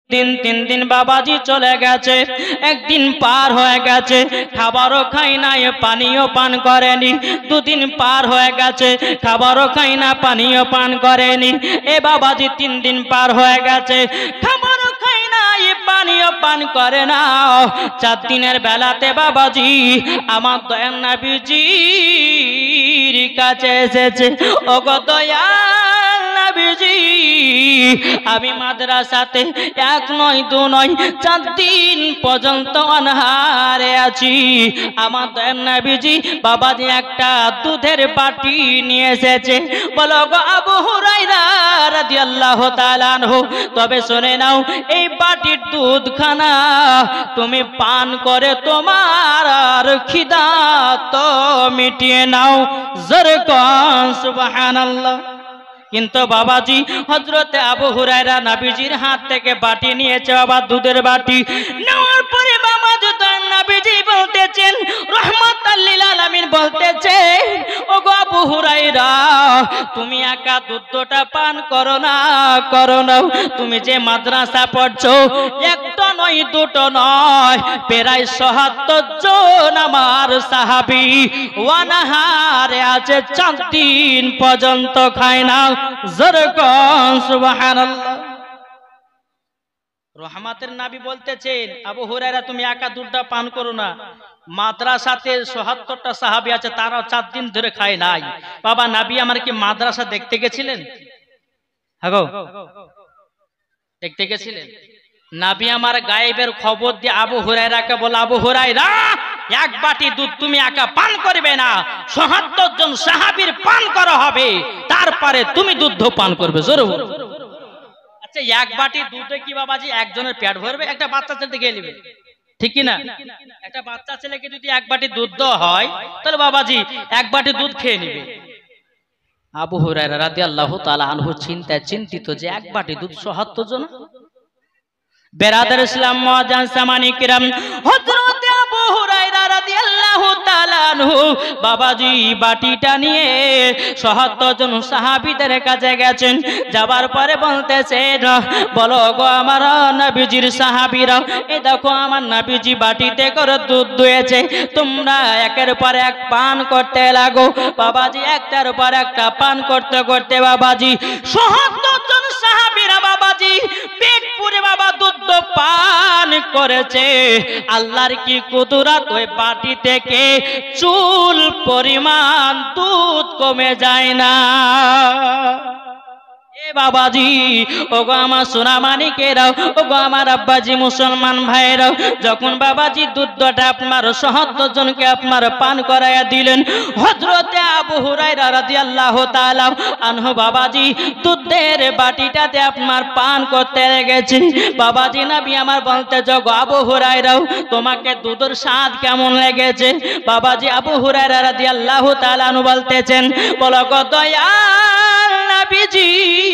তিন দিন বাবাজি চলে গেছে। একদিন পার হয়ে গেছে, খাবারও খাই না, পানিও পান করেনি। দুদিন পার হয়ে গেছে, খাবারও খাই না, পানিও পান করেনি। এ বাবাজি 3 দিন পার হয়ে গেছে, খাবারও খাই না, পানিও পান করে না। 4 দিনের বেলাতে বাবাজি আমার দয়াল নবীজির কাছে এসেছে। ওগো দয়াল নবীজি, আমি মাদ্রাসাতে 1 নয় 2 নয় 4 দিন পর্যন্ত অনাহারে আছি। আমার দয়াল নবীজি বাবাজি একটা দুধের বাটি নিয়ে এসেছে। বলো গো আবু হুরায়রা রাদিয়াল্লাহু তাআলা আনহু, তবে শুনে নাও, এই বাটির দুধখানা তুমি পান করে তোমার আর খিদা তো মিটিয়ে নাও। জোরে কোন সুবহানাল্লাহ। কিন্তু বাবাজি হযরতে আবু হুরায়রা নবীজির হাত থেকে বাটি নিয়েছে, আবার দুধের বাটি নেওয়ার পরে বাবাজি দয়াল নবীজি বলতেছেন, রাহমাতাল লিল আলামিন বলতেছেন, ওগো আবু হুরায়রা, তুমি একা দুধটা পান করো না, তুমি যে মাদ্রাসা পড়ছো, একটা নয় দুটো নয়, প্রায় ৭৭ জন আমার সাহাবী অনাহারে আছে, 4 দিন পর্যন্ত খায় না। জোরে কোন সুবহানাল্লাহ। রহমাতের নবী বলতেছেন, আবু হুরায়রা তুমি একা দুধটা পান করো না, মাদ্রাসাতে ৭৭টা সাহাবী আছে, তারাও 4 দিন ধরে খায় নাই। বাবা নবী আমার কি মাদ্রাসা দেখতে গেছিলেন? হাগো দেখতে গেছিলেন? নবী আমার গায়েবের খবর দিয়ে আবু হুরায়রাকে বলে, আবু হুরায়রা, 1 বাটি দুধ তুমি একা পান করবে না, ৭৭ জন সাহাবীর পান করা হবে, তারপরে তুমি দুধ পান করবে। জোরে বলো। আচ্ছা 1 বাটি দুধে কি বাবাজি একজনের পেট ভরবে? একটা বাচ্চা ছেলে খেয়ে নেবে, ঠিক কি না? একটা বাচ্চা ছেলেকে যদি 1 বাটি দুধ দেওয়া হয়, তাহলে বাবাজি 1 বাটি দুধ খেয়ে নেবে। আবু হুরায়রা রাদিয়াল্লাহু তাআলা আনহু চিন্তিত যে 1 বাটি দুধ ৭৭ জন। বেরাদার ইসলাম মুআজ্জান সামানি কিরাম, হযরত আবু হুরায়রা রাদিয়াল্লাহু তাআলা আনহু বাবাজি বাটিটা নিয়ে ৭৭ জন সাহাবীদের কাছে গেছেন। যাবার পরে বলতেছেন, বলো গো আমার নবীজির সাহাবীরা, এই দেখো আমার নবীজি বাটিতে করে দুধ দুয়েছে, তোমরা একের পর এক পান করতে লাগো। বাবাজি একটার পর একটা পান করতে করতে বাবাজি ৭৭ জন সাহাবীরা বাবাজি পেট পুরে বাবা দুধ পান করেছে। আল্লাহর কি কুদরত, ওই বাটি থেকে চুল পরিমাণ দুধ কমে যায় না। এ বাবাজি, ওগো আমার সোনা মানিকেরাও, ওগো আমার আব্বাজি মুসলমান ভাইরাও, যখন বাবাজি দুধটা আপনার ৭৭ জনকে আপনার পান করাইয়া দিলেন, হযরতে আবু হুরায়রা রাদিয়াল্লাহু তাআলা আনহু বাবাজি দুধের বাটিটাতে আপনার পান করতে লেগেছে। বাবাজি নবী আমার বলতে, গো আবু হুরায়রাও, তোমাকে দুধের স্বাদ কেমন লেগেছে? বাবাজি আবু হুরায়রা রাদিয়াল্লাহু তাআলা আনহু বলতেছেন, বলো গো দয়াল নবীজি,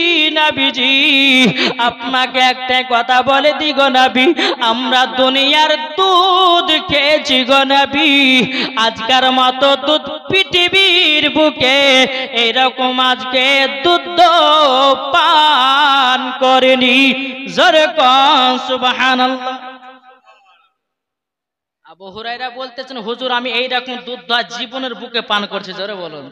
আপনাকে একটা কথা বলে দি গো নবী, আমরা দুনিয়ার দুধ খেয়েছি গো নবী, আজকের মতো দুধ পৃথিবীর বুকে এরকম আজকে দুধ পান করেনি। জোরে কোন সুবহানাল্লাহ। আবু হুরায়রা বলতেছেন, হুজুর আমি এইরকম দুধ জীবনের বুকে পান করছি। জোরে বলুন।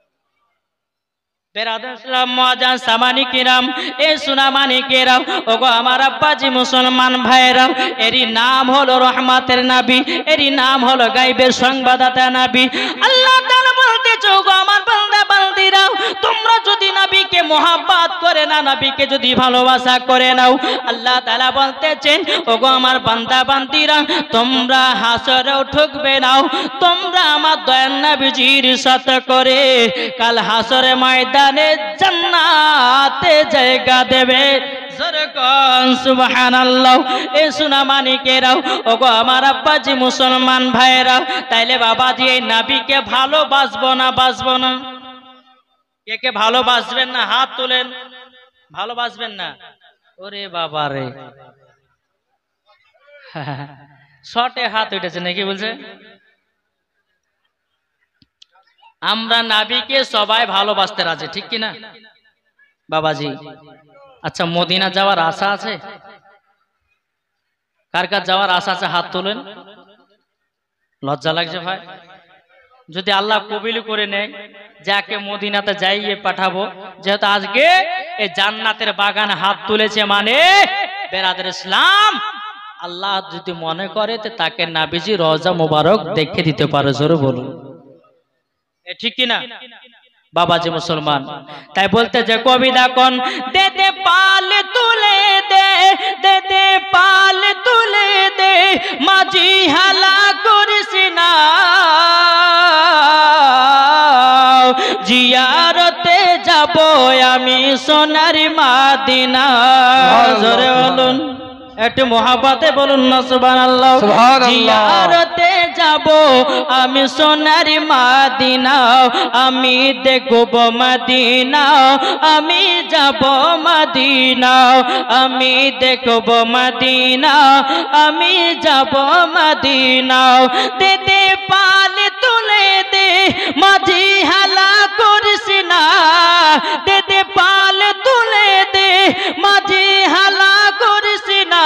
বেরাদার ইসলাম মুআজ্জান সামানি কিরাম, এ সোনা মানিকেরাও, ওগো আমার আব্বাজি মুসলমান ভাইরাও, এরই নাম হলো রহমাতের নবী, এরই নাম হলো গায়বের সংবাদদাতা নবী। আল্লাহ তাআলা বলতেছে, ওগো আমার বান্দা বান্দিরা, তোমরা যদি নবীকে মোহাব্বত করে না, নবীকে যদি ভালোবাসা করে নাও, আল্লাহ তাআলা বলতেছেন, ওগো আমার বান্দা বান্দিরা, তোমরা হাসরেও ঠকবে নাও, তোমরা আমার দয়াল নবীজির সাথে করে কাল হাসরে ময়দানে জান্নাতে জায়গা দেবে। জোরে কোন সুবহানাল্লাহ। এ সোনা মানিকেরাও, ওগো আমার আব্বাজি মুসলমান ভাইরা, তাইলে বাবাজি এই নবীকে ভালোবাসবো না বাসবো না? কে কে ভালোবাসবেন না হাত তোলেন। ভালোবাসবেন না? ওরে বাবা রে, শর্টে হাত উঠেছে নাকি বলছে? আমরা নবীকে সবাই ভালোবাসতে রাজি, ঠিক কিনা বাবাজি? আচ্ছা মদিনা যাওয়ার আশা আছে? কার কার যাওয়ার আশা আছে হাত তোলেন। লজ্জা লাগছে ভাই? যদি আল্লাহ কবিল করে নেয় যাকে মদিনাতে যাইয়ে পাঠাবো, যেহেতু আজকে এই জান্নাতের বাগান হাত তুলেছে মানে বেরাদের ইসলাম, আল্লাহ যদি মনে করে তো তাকে নাবিজি রওজা মোবারক দেখে দিতে পারে। জোরে বলুন ঠিক কিনা বাবাজি মুসলমান? তাই বলতে যে কবিতা কোন দে দে পাল তুলে দে, দে দে পাল তুলে দে, মাঝি হালা করিস না, জিয়ারতে যাব আমি সোনার মাদিনা। জোরে বলুন একটু মহাব্বতে বলুন না সুবহানাল্লাহ। জিয়ারতে যাব আমি সোনার মাদিনা, আমি দেখব মদিনা, আমি যাব মদিনা, আমি দেখব মদিনা, আমি যাব মদিনা। দে দে পাল তুলে দে, মাঝি হালা করিস না, দে দে পাল তুলে দে, মাঝি হালা করিস না,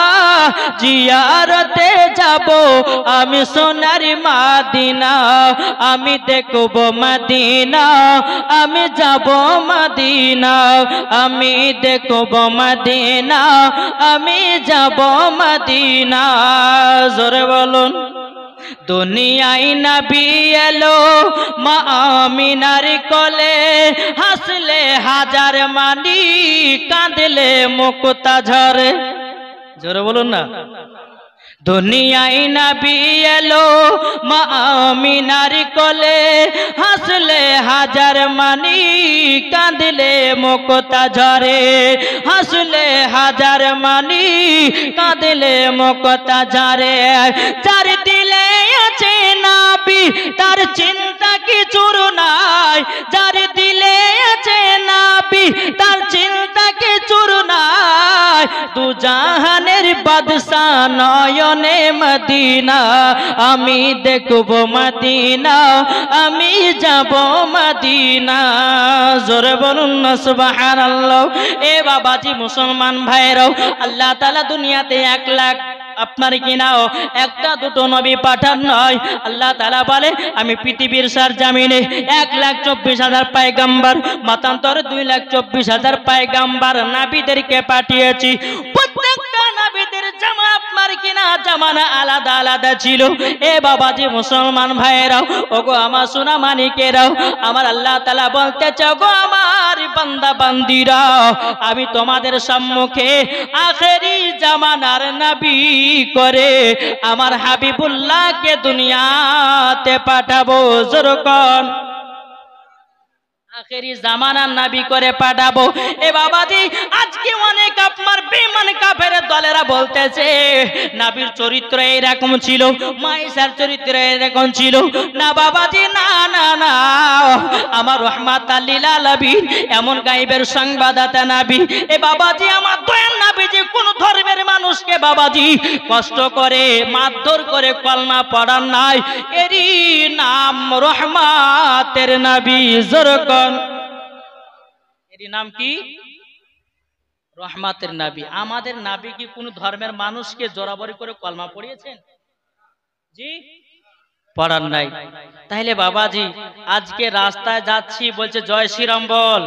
জিয়ারতে যাব আমি সোনার মাদিনা, আমি দেখব মদিনা, আমি যাব মদিনা, আমি দেখব মদিনা, আমি যাব মদিনা। জোরে বলুন দুনিয়ায় নবী এলো মা আমিনার কোলে, হাসলে হাজার মানি কাঁদলে মুক্তা ঝরে। জোরে বলুন না। দুনিয়ায় নবী এলো মা আমিনার কোলে, হাসলে হাজার মানি কাঁদলে মুক্তা ঝরে, হাসলে হাজার মানি কাঁদলে মুক্তা ঝরে। যার দিলে আছে নবী তার চিন্তা কিছুর নাই, যার দিলে আছে নবী তার চিন্তা কিছুর নাই, দু জাহানের বাদশা নয়নে মদিনা, আমি দেখব মদিনা, আমি যাব মদিনা। জোরে বলুন না সুবহানাল্লাহ। এ বাবাজি মুসলমান ভাইরাও, আল্লাহ তাআলা দুনিয়াতে 1 লাখ আপনার কিনাও একটা দুটো নবী পাঠান নয়, আল্লাহ তাআলা বলে আমি পৃথিবীর সার জামিনে 1,24,000 পয়গম্বর, মতান্তর 2,24,000 পয়গম্বর নবীদেরকে পাঠিয়েছি। প্রত্যেকটা নবীদের জামা আপনার কিনা জামানা আলাদা আলাদা ছিল। এ বাবাজি মুসলমান ভাইরাও, ওগো আমার সোনা মানিকেরাও, আমার আল্লাহ তাআলা বলতে চাও গো আমার বান্দা বান্দিরা, আমি তোমাদের সম্মুখে আখেরি জামানার নবী করে আমার হাবিবুল্লাহকে দুনিয়াতে পাঠাবো। জোরকন আখেরি জামানার নবী করে পাঠাবো। এ বাবাজি আজকে অনেক আপনার বেঈমান কাফের দলেরা বলতেছে নবীর চরিত্র এরকম ছিল, মায়েশার চরিত্র এরকম ছিল না। বাবাজি না না না, আমার রহমাতাল লিল আলামিন এমন গায়েবের সংবাদদাতা নবী। এ বাবাজি আমার দয়ার নবী যে কোন ধর্মের মানুষকে বাবাজি কষ্ট করে মারধর করে কলমা পড়ান নাই, এরই নাম রহমাতের নবী। জোরকন এরই নাম কি? রহমাতের নবী। আমাদের নবী কি কোন ধর্মের মানুষকে জোরাবরি করে কলমা পড়িয়েছেন? জি পড়ান নাই। তাহলে বাবাজি আজকে রাস্তায় যাচ্ছি বলছে জয় শ্রীরাম বল,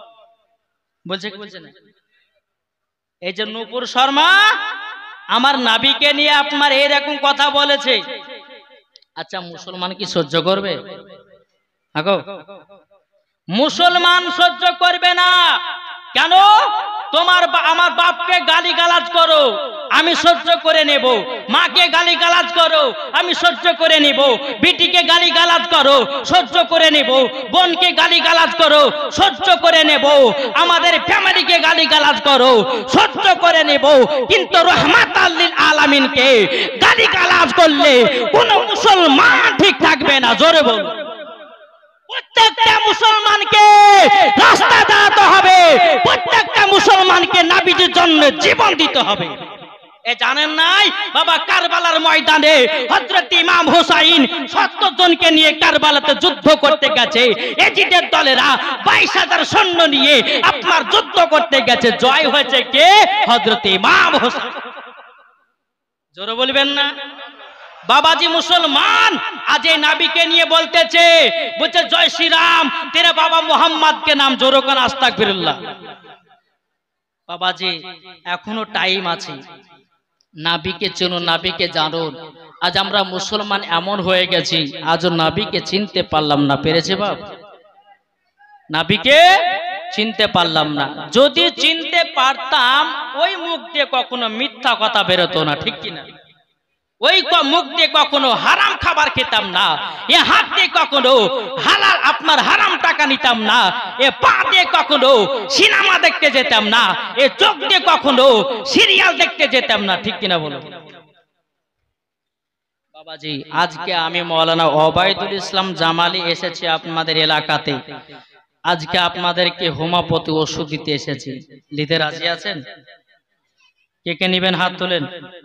বলছে কি বলছে না? এই যে নূপুর শর্মা আমার নবীকে নিয়ে আপনার এরকম কথা বলেছে, আচ্ছা মুসলমান কি সহ্য করবে? আগো মুসলমান সহ্য করবে না। কেন? তোমার আমার বাপকে গালি গালাজ করো আমি সহ্য করে নেব, মাকে গালি গালাজ করো আমি সহ্য করে নেব, বিটিকে গালি গালাজ করো সহ্য করে নেব, বোনকে গালি গালাজ করো সহ্য করে নেব, আমাদের ফ্যামিলিকে গালি গালাজ করো সহ্য করে নেব, কিন্তু রহমাতাল লিল আলামিনকে গালি গালাজ করলে কোন মুসলমান ঠিক থাকবে না। জোরে বল। প্রত্যেকটা মুসলমানকে রাস্তা দাঁড়াতে হবে, প্রত্যেকটা মুসলমানকে নবীজির জন্য জীবন দিতে হবে। এ জানেন নাই বাবা কারবালার ময়দানে হযরত ইমাম হুসাইন 70 জনকে নিয়ে কারবালাতে যুদ্ধ করতে গেছে, এজিদের দলেরা 22,000 সৈন্য নিয়ে আপনার যুদ্ধ করতে গেছে, জয় হয়েছে কে? হযরত ইমাম হুসাইন। জোরে বলবেন না? বাবাজি মুসলমান আজ এই নাবিকে নিয়ে বলতেছে, বলছে জয় শ্রী রাম, তেরে বাবা মোহাম্মদ কে নাম, জোরে কোন আস্তাগফিরুল্লাহ। বাবাজি এখনো টাইম আছে, নাবিকে চেনো, নাবিকে জানো। আজ আমরা মুসলমান এমন হয়ে গেছি, আজও নাবিকে চিনতে পারলাম না। পেরেছে বাপ? নাবিকে চিনতে পারলাম না। যদি চিনতে পারতাম, ওই মুখ দিয়ে কখনো মিথ্যা কথা বেরোতো না, ঠিক কিনা? ওই মুখ দিয়ে কখনো হারাম খাবার খেতাম না, এ হাত দিয়ে কখনো হালাল আপনার হারাম টাকা নিতাম না, এ পা দিয়ে কখনো সিনেমা দেখতে যেতাম না, এ চোখ দিয়ে কখনো সিরিয়াল দেখতে যেতাম না, ঠিক কিনা বলো? বাবাজি আজকে আমি মাওলানা ওবায়দুল ইসলাম জামালি এসেছি আপনাদের এলাকাতে। আজকে আপনাদেরকে হোমিওপ্যাথি ওষুধ দিতে এসেছি। নিতে রাজি আছেন? কে কে নিবেন হাত তোলেন।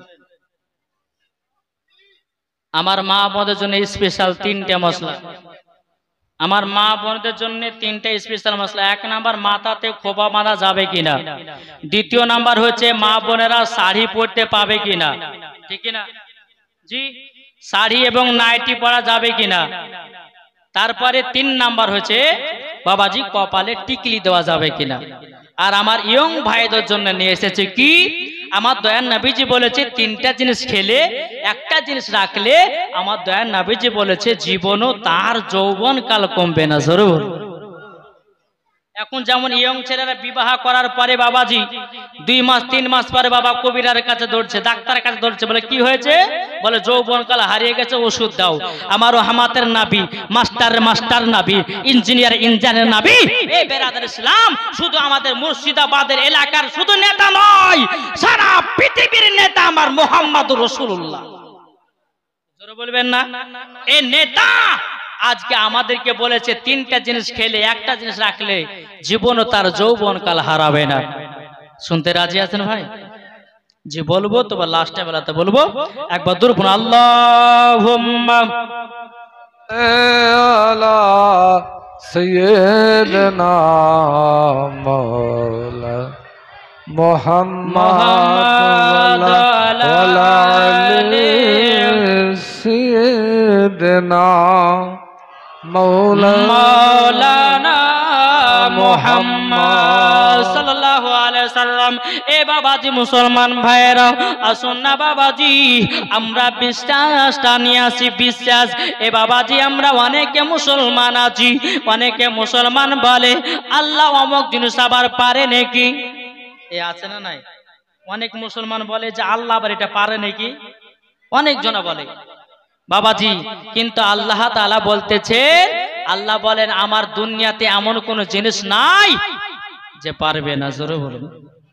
আমার মা বোনদের জন্য স্পেশাল 3টে মশলা, আমার মা বোনদের জন্য 3টে স্পেশাল মশলা। 1 নাম্বার মাথাতে খোপা বাঁধা যাবে কিনা, 2য় নাম্বার হচ্ছে মা বোনেরা শাড়ি পরতে পাবে কিনা, ঠিক কিনা জি, শাড়ি এবং নাইটি পরা যাবে কিনা। তারপরে 3 নাম্বার হচ্ছে বাবাজি কপালে টিকলি দেওয়া যাবে কিনা। আর আমার ইয়ং ভাইদের জন্য নিয়ে এসেছে কি, আমার দয়ার নবীজি বলেছে 3টা জিনিস খেলে, একটা জিনিস রাখলে আমার দয়ার নবীজি বলেছে জীবনও তার যৌবন কাল কমবে না। জরুর এখন যেমন ইয়ং ছেলেরা বিবাহ করার পরে বাবাজি 2 মাস 3 মাস পরে বাবা কবিরার কাছে দৌড়ছে, ডাক্তারের কাছে দৌড়ছে, বলে কি হয়েছে, বলে যৌবন কাল হারিয়ে গেছে, ওষুধ দাও। আমারও হামাতের নাবি, মাস্টার নাবি, ইঞ্জিনিয়ার নাবি। এই বেরাদার ইসলাম শুধু আমাদের মুর্শিদাবাদের এলাকার শুধু নেতা নয়, সারা পৃথিবীর নেতা আমার মুহাম্মদুর রাসূলুল্লাহ। জোরে বলবেন না? এই নেতা আজকে আমাদেরকে বলেছে 3টা জিনিস খেলে, একটা জিনিস রাখলে জীবনও তার যৌবন কাল হারাবে না। শুনতে রাজি আছেন ভাই? জি বলবো তো, বা লাস্টে বেলাতে বলবো। একবার দূর পড়ুন, আল্লাহুম্মা আলা সাইয়্যিদিনা মাওলা মুহাম্মদ ওয়া আলি সাইয়্যিদিনা মাওলানা মুহাম্মদ সাল্লাল্লাহু আলাইহি সাল্লাম। এ বাবাজি মুসলমান ভাইরা আসুন না বাবাজি, আমরা বিশ্বাসটা নিয়ে আসি, বিশ্বাস। এ বাবাজি আমরা অনেকে মুসলমান আছি, অনেকে মুসলমান বলে আল্লাহ অমুক জিনিস আবার পারে নাকি, এ আছে না নাই? অনেক মুসলমান বলে যে আল্লাহ আবার এটা পারে নাকি, অনেক জন বলে বাবাজি। কিন্তু আল্লাহ তাআলা বলতেছে, আল্লাহ বলেন আমার দুনিয়াতে এমন কোন জিনিস নাই যে পারবে না। জোরে বলুন।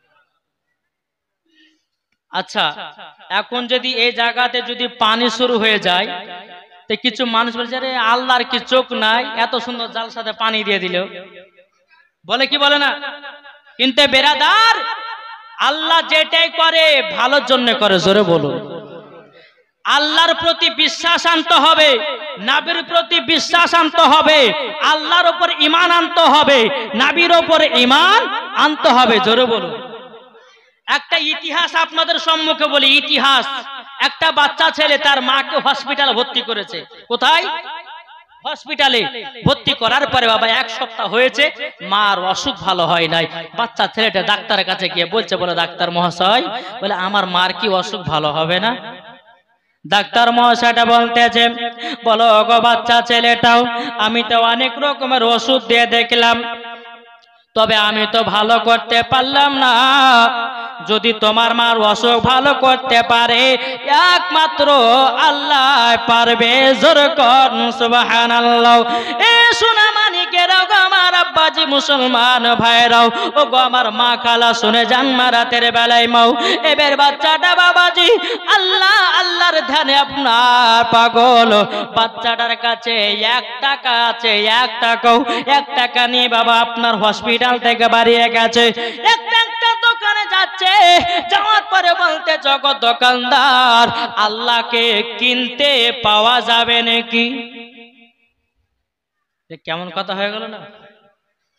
আচ্ছা এখন যদি এই জায়গাতে যদি পানি শুরু হয়ে যায়, তো কিছু মানুষ বলছে আরে আল্লাহর কি চোখ নাই, এত সুন্দর জালসাতে পানি দিয়ে দিল, বলে কি বলে না? কিন্তু বেরাদার আল্লাহ যেটাই করে ভালোর জন্য করে। জোরে বলুন। আল্লাহর প্রতি বিশ্বাস আনতে হবে, নবীর প্রতি বিশ্বাস আনতে হবে, আল্লাহর উপর ঈমান আনতে হবে, নবীর উপর ঈমান আনতে হবে। জোরে বলুন। একটা ইতিহাস আপনাদের সম্মুখে বলি, ইতিহাস। একটা বাচ্চা ছেলে তার মাকে হসপিটালে ভর্তি করেছে। কোথায়? হসপিটালে ভর্তি করার পরে বাবা 1 সপ্তাহ হয়েছে, মার অসুখ ভালো হয় নাই। বাচ্চা ছেলেটা ডাক্তারের কাছে গিয়ে বলছে, বলে ডাক্তার মহাশয়, বলে আমার মার কি অসুখ ভালো হবে না? ডাক্তার মহাশয়টা বলতেছে, বলো গো বাচ্চা ছেলেটাও, আমি তো অনেক রকমের ওষুধ দিয়ে দেখলাম, তবে আমি তো ভালো করতে পারলাম না। যদি তোমার মার অসুখ ভালো করতে পারে একমাত্র আল্লাহ পারবে। জোরে কর সুবহানাল্লাহ। এ সোনা মানিকেরা গো আমার আব্বাজি মুসলমান ভাইরাও, ও গো আমার মা খালা শুনে যান, রাতের বেলায় মাও এবার বাচ্চাটা বাবাজি আল্লাহ আল্লাহর ধ্যানে আপনার পাগল। বাচ্চাটার কাছে 1 টাকা আছে, 1 টাকা নিয়ে বাবা আপনার হসপিটাল থেকে বাড়িয়ে গেছে। একটা দোকানে যাচ্ছে, যাওয়ার পরে বলতে, জগৎ দোকানদার আল্লাহকে কিনতে পাওয়া যাবে নাকি? কেমন কথা হয়ে গেল না?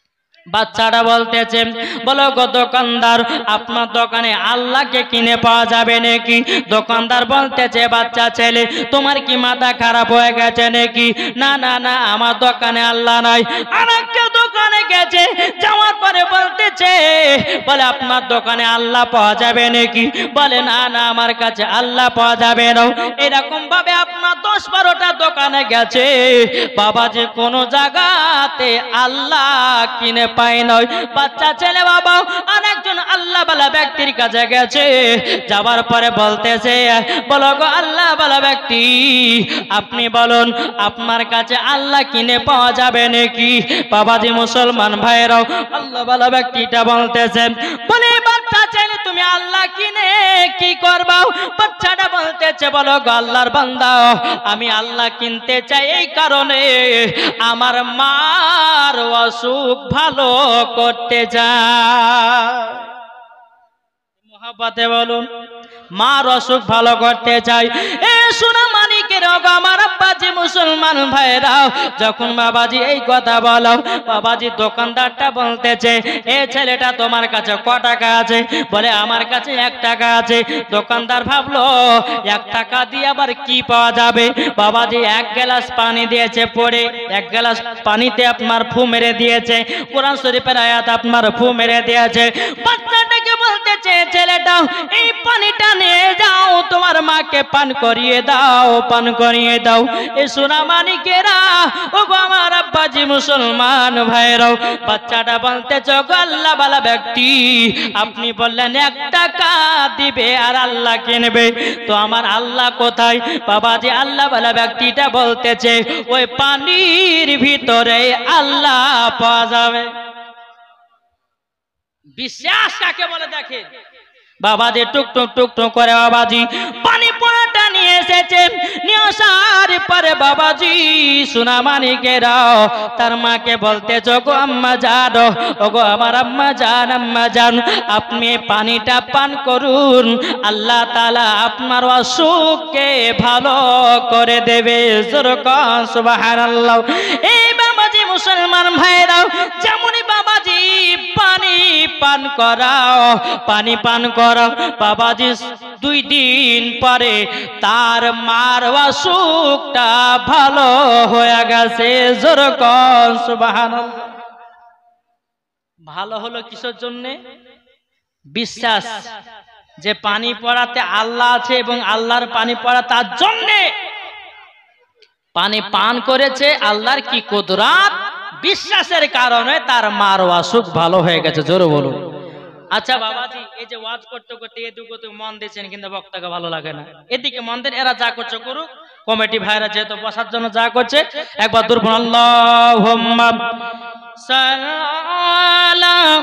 বাচ্চাটা বলতেছে, বলো গো দোকানদার, আপনার দোকানে আল্লাহকে কিনে পাওয়া যাবে নাকি? দোকানদার বলতেছে, বাচ্চা ছেলে তোমার কি মাথা খারাপ হয়ে গেছে নাকি? না না না, আমার দোকানে আল্লাহ নাই। আরেকটা দোকানে গেছে, যাওয়ার পরে বলতেছে, বলে আপনার দোকানে আল্লাহ পাওয়া যাবে নাকি? বলে না না, আমার কাছে আল্লাহ পাওয়া যাবে না। এরকম ভাবে আপনার 10-12টা দোকানে গেছে, বাবা যে কোনো জায়গাতে আল্লাহ কিনে পায় নয়। বাচ্চা ছেলে বাবা আরেকজন আল্লাহ বালা ব্যক্তির কাছে গেছে, যাবার পরে বলতেছে, বলো গো আল্লাহ বালা ব্যক্তি, আপনি বলুন আপনার কাছে আল্লাহ কিনে পাওয়া যাবে নাকি? বাবাজি মুসলমান ভাইরাও, আল্লাহ বালা ব্যক্তিটা বলতেছেন, বলে বাচ্চা ছেলে তুমি আল্লাহ কিনে কি করবা? বাচ্চাটা বলতেছে, বলো গো আল্লাহর বান্দা, আমি আল্লাহ কিনতে চাই এই কারণে আমার মার অসুখ ভালো করতে চাই। মহাব্বতে বলুন, মার অসুখ ভালো করতে চাই। এ সোনা মানিকের আমার আব্বাজি মুসলমান ভাইরাও, যখন বাবাজি এই কথা বলো, বাবাজি দোকানদারটা বলতেছে, এ ছেলেটা তোমার কাছে ক টাকা আছে? বলে আমার কাছে 1 টাকা আছে। দোকানদার ভাবলো 1 টাকা দিয়ে আবার কি পাওয়া যাবে? বাবাজি 1 গ্লাস পানি দিয়েছে, পড়ে 1 গ্লাস পানিতে আপনার ফু মেরে দিয়েছে, কোরআন শরীফের আয়াত আপনার ফু মেরে দিয়েছে। বাচ্চাটাকে বলতেছে, ছেলেটা এই পানিটা নিয়ে যাও, তোমার মাকে পান করিয়ে দাও, পান করিয়ে দাও। এ সোনা মানিকেরা, ও গো আমার আব্বাজি মুসলমান ভাইরাও, বাচ্চাটা বলতেছে, গো আল্লাহ বালা ব্যক্তি, আপনি বললেন 1 টাকা দিবে আর আল্লাহ কিনবে, তো আমার আল্লাহ কোথায়? বাবাজি আল্লাহ বালা ব্যক্তিটা বলতেছে, ওই পানির ভিতরে আল্লাহ পাওয়া যাবে। বিশ্বাস কাকে বলে দেখেন। বাবাজি টুক টুক টুক টুক করে বাবাজি পানি পড়াটা নিয়ে এসেছে, নিয়ে আসার পরে বাবাজি সোনা মানিকেরাও তার মাকে বলতেছে, গো আম্মা জান, ও গো আমার আম্মা জান, আম্মা জান, আপনি পানিটা পান করুন, আল্লাহ তাআলা আপনার অসুখকে ভালো করে দেবে। সুবহানাল্লাহ। এই বাবাজি মুসলমান ভাইরাও, যেমনই বাবাজি পানি পান করাও, পানি পান করাও, বাবাজি 2 দিন পরে তার মার অসুখটা ভালো হয়ে গেছে। জোরে কর সুবহানাল্লাহ। ভালো হলো কিসের জন্য? বিশ্বাস যে পানি পড়াতে আল্লাহ আছে এবং আল্লাহর পানি পড়া তার জন্য পানি পান করেছে, আল্লাহর কি কুদরত, বিশ্বাসের কারণে তার মার অসুখ ভালো হয়ে গেছে। জোরে বলুন। আচ্ছা বাবাজি, এই যে ওয়াজ করতে করতে এদিকে মন দিয়েছেন, কিন্তু বক্তাকে ভালো লাগে না, এদিকে মন দেন, এরা যা করছে করুক, কমিটি ভাইরা যেহেতু বসার জন্য যা করছে, একবার দূর আল্লাহুম্মা সাল্লাল্লাহু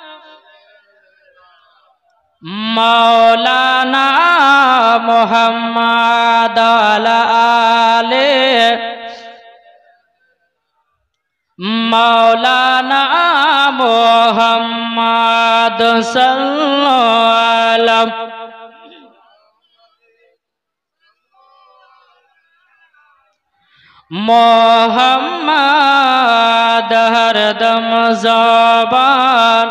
মাওলানা মুহাম্মাদ আলা আলে মাওলানা মুহাম্মাদ সাল্লাল্লাহু মুহাম্মাদ হরদম জবান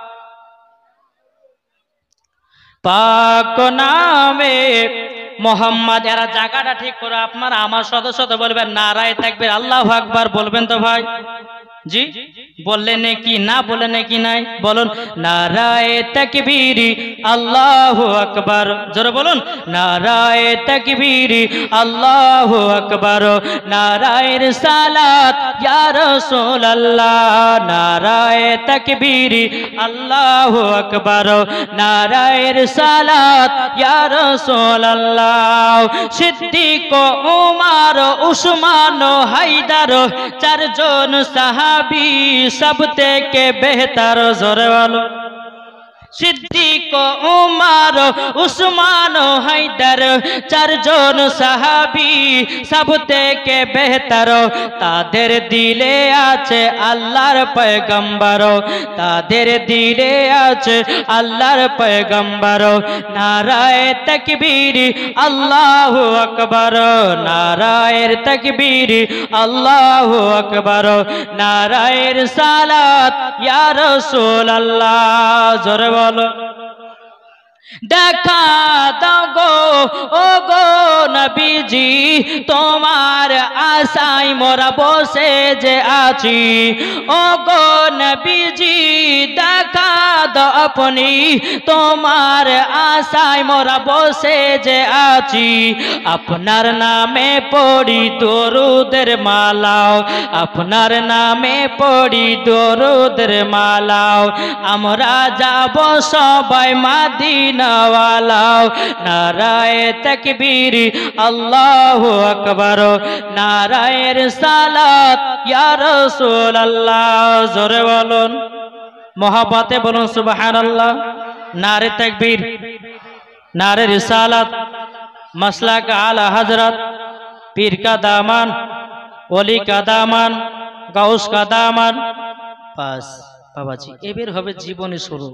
পাক নামে মোহাম্মদ। এরা জায়গাটা ঠিক করে আপনারা আমার সাথে সাথে বলবেন নারায়ে তাকবীর, আল্লাহু আকবার বলবেন তো ভাই? জি বললেন নাকি না? বললেন নাকি নাই? বলুন নারায়ে তাকবীর আল্লাহু আকবার। জোরে বলুন নারায়ে তাকবীর আল্লাহু আকবার, নারায়ে রিসালাত ইয়া রাসূলুল্লাহ, নারায়ে তাকবীর আল্লাহু আকবার, নারায়ে রিসালাত ইয়া রাসূলুল্লাহ। সিদ্দিক, উমর, উসমান, হায়দার, 4 জন সাহাবী সব থেকে বেহতর। জোরে বলো সিদ্দিক উমর উসমান হায়দার চারজন সাহাবী সব থেকে বেহতর তাদের দিলে আছে আল্লাহর পয়গম্বর তাদের দিলে আছে আল্লাহর পয়গম্বর নারায়ে তাকবীর আল্লাহু আকবার নারায়ে তাকবীর আল্লাহু আকবার নারায়ে রিসালাত ইয়া রাসূলুল্লাহ জোরে বলো দেখা দাও গো ও গো নবীজি তোমার আশায় মোরা বসে যে আছি ও গো নবীজি দেখা দাও আপনি তোমার আশায় মোরা বসে যে আছি আপনার নামে পড়ি দরুদের মালাও আপনার নামে পড়ি দরুদের মালাও আমরা যাব সবাই মাদিনা वालाओ नाराए तकबीर अल्लाहु अकबर नाराए रिसालत या रसूल अल्लाह जोरे बोलुन मोहब्बते बोलुन सुबहानल्लाह नारे तकबीर नारे रिसालत मसला का आला हजरत पीर का दामन वली का दामन गौस का दामन बस बाबाजी एबेर होबे जीवनी शुरू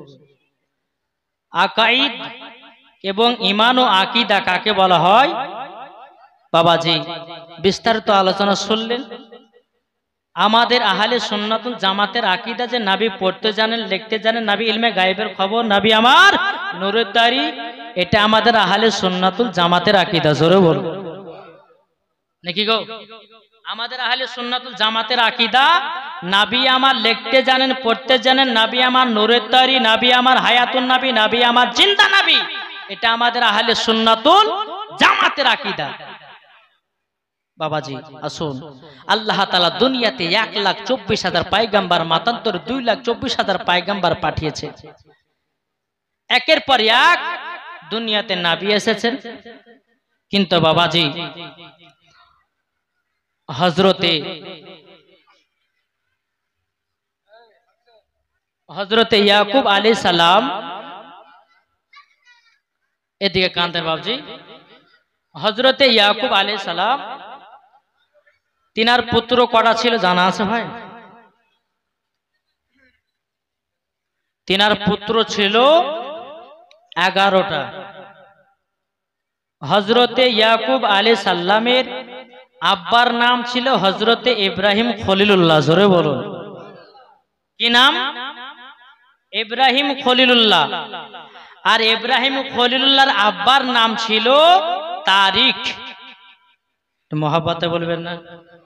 আকাইদ এবং ঈমান ও আকীদা কাকে বলা হয় বাবাজি বিস্তারিত আলোচনা শুনলেন আমাদের আহলে সুন্নাতুল জামাতের আকীদা যে নবী পড়তে জানেন লিখতে জানেন নবী ইলমে গায়েবের খবর নবী আমার নূরের দাড়ি এটা আমাদের আহলে সুন্নাতুল জামাতের আকীদা জোরে বলো নাকি গো আমাদের আহলে সুন্নাতুল জামাতের আকীদা নবী আমার লিখতে জানেন পড়তে জানেন নবী আমার নূরের তারি নবী আমার হায়াতুন নবী নবী আমার জিন্দা নবী এটা আমাদের আহলে সুন্নাতুল জামাতের আকীদা বাবাজি আসুন আল্লাহ তাআলা দুনিয়াতে 1,24,000 পয়গম্বর মাতান্তর 2,24,000 পয়গম্বর পাঠিয়েছে একের পর এক দুনিয়াতে নবী এসেছেন কিন্তু বাবাজি हजरत याकूब अलैहिस सलाम एदिके कांतेन बाबूजी हजरत याकूब अलैहिस सलाम तिनार पुत्र कटा छिलो जाना आछे भाई तिनार पुत्र छिलो 11टा हजरत याकूब अलैहिस सलामेर আব্বার নাম ছিল হযরতে ইব্রাহিম খলিলুল্লাহ জোরে বলুন কি নাম ইব্রাহিম খলিলুল্লাহ আর ইব্রাহিম খলিলুল্লাহর আব্বার নাম ছিল তারিক মোহাব্বতে বলবেন না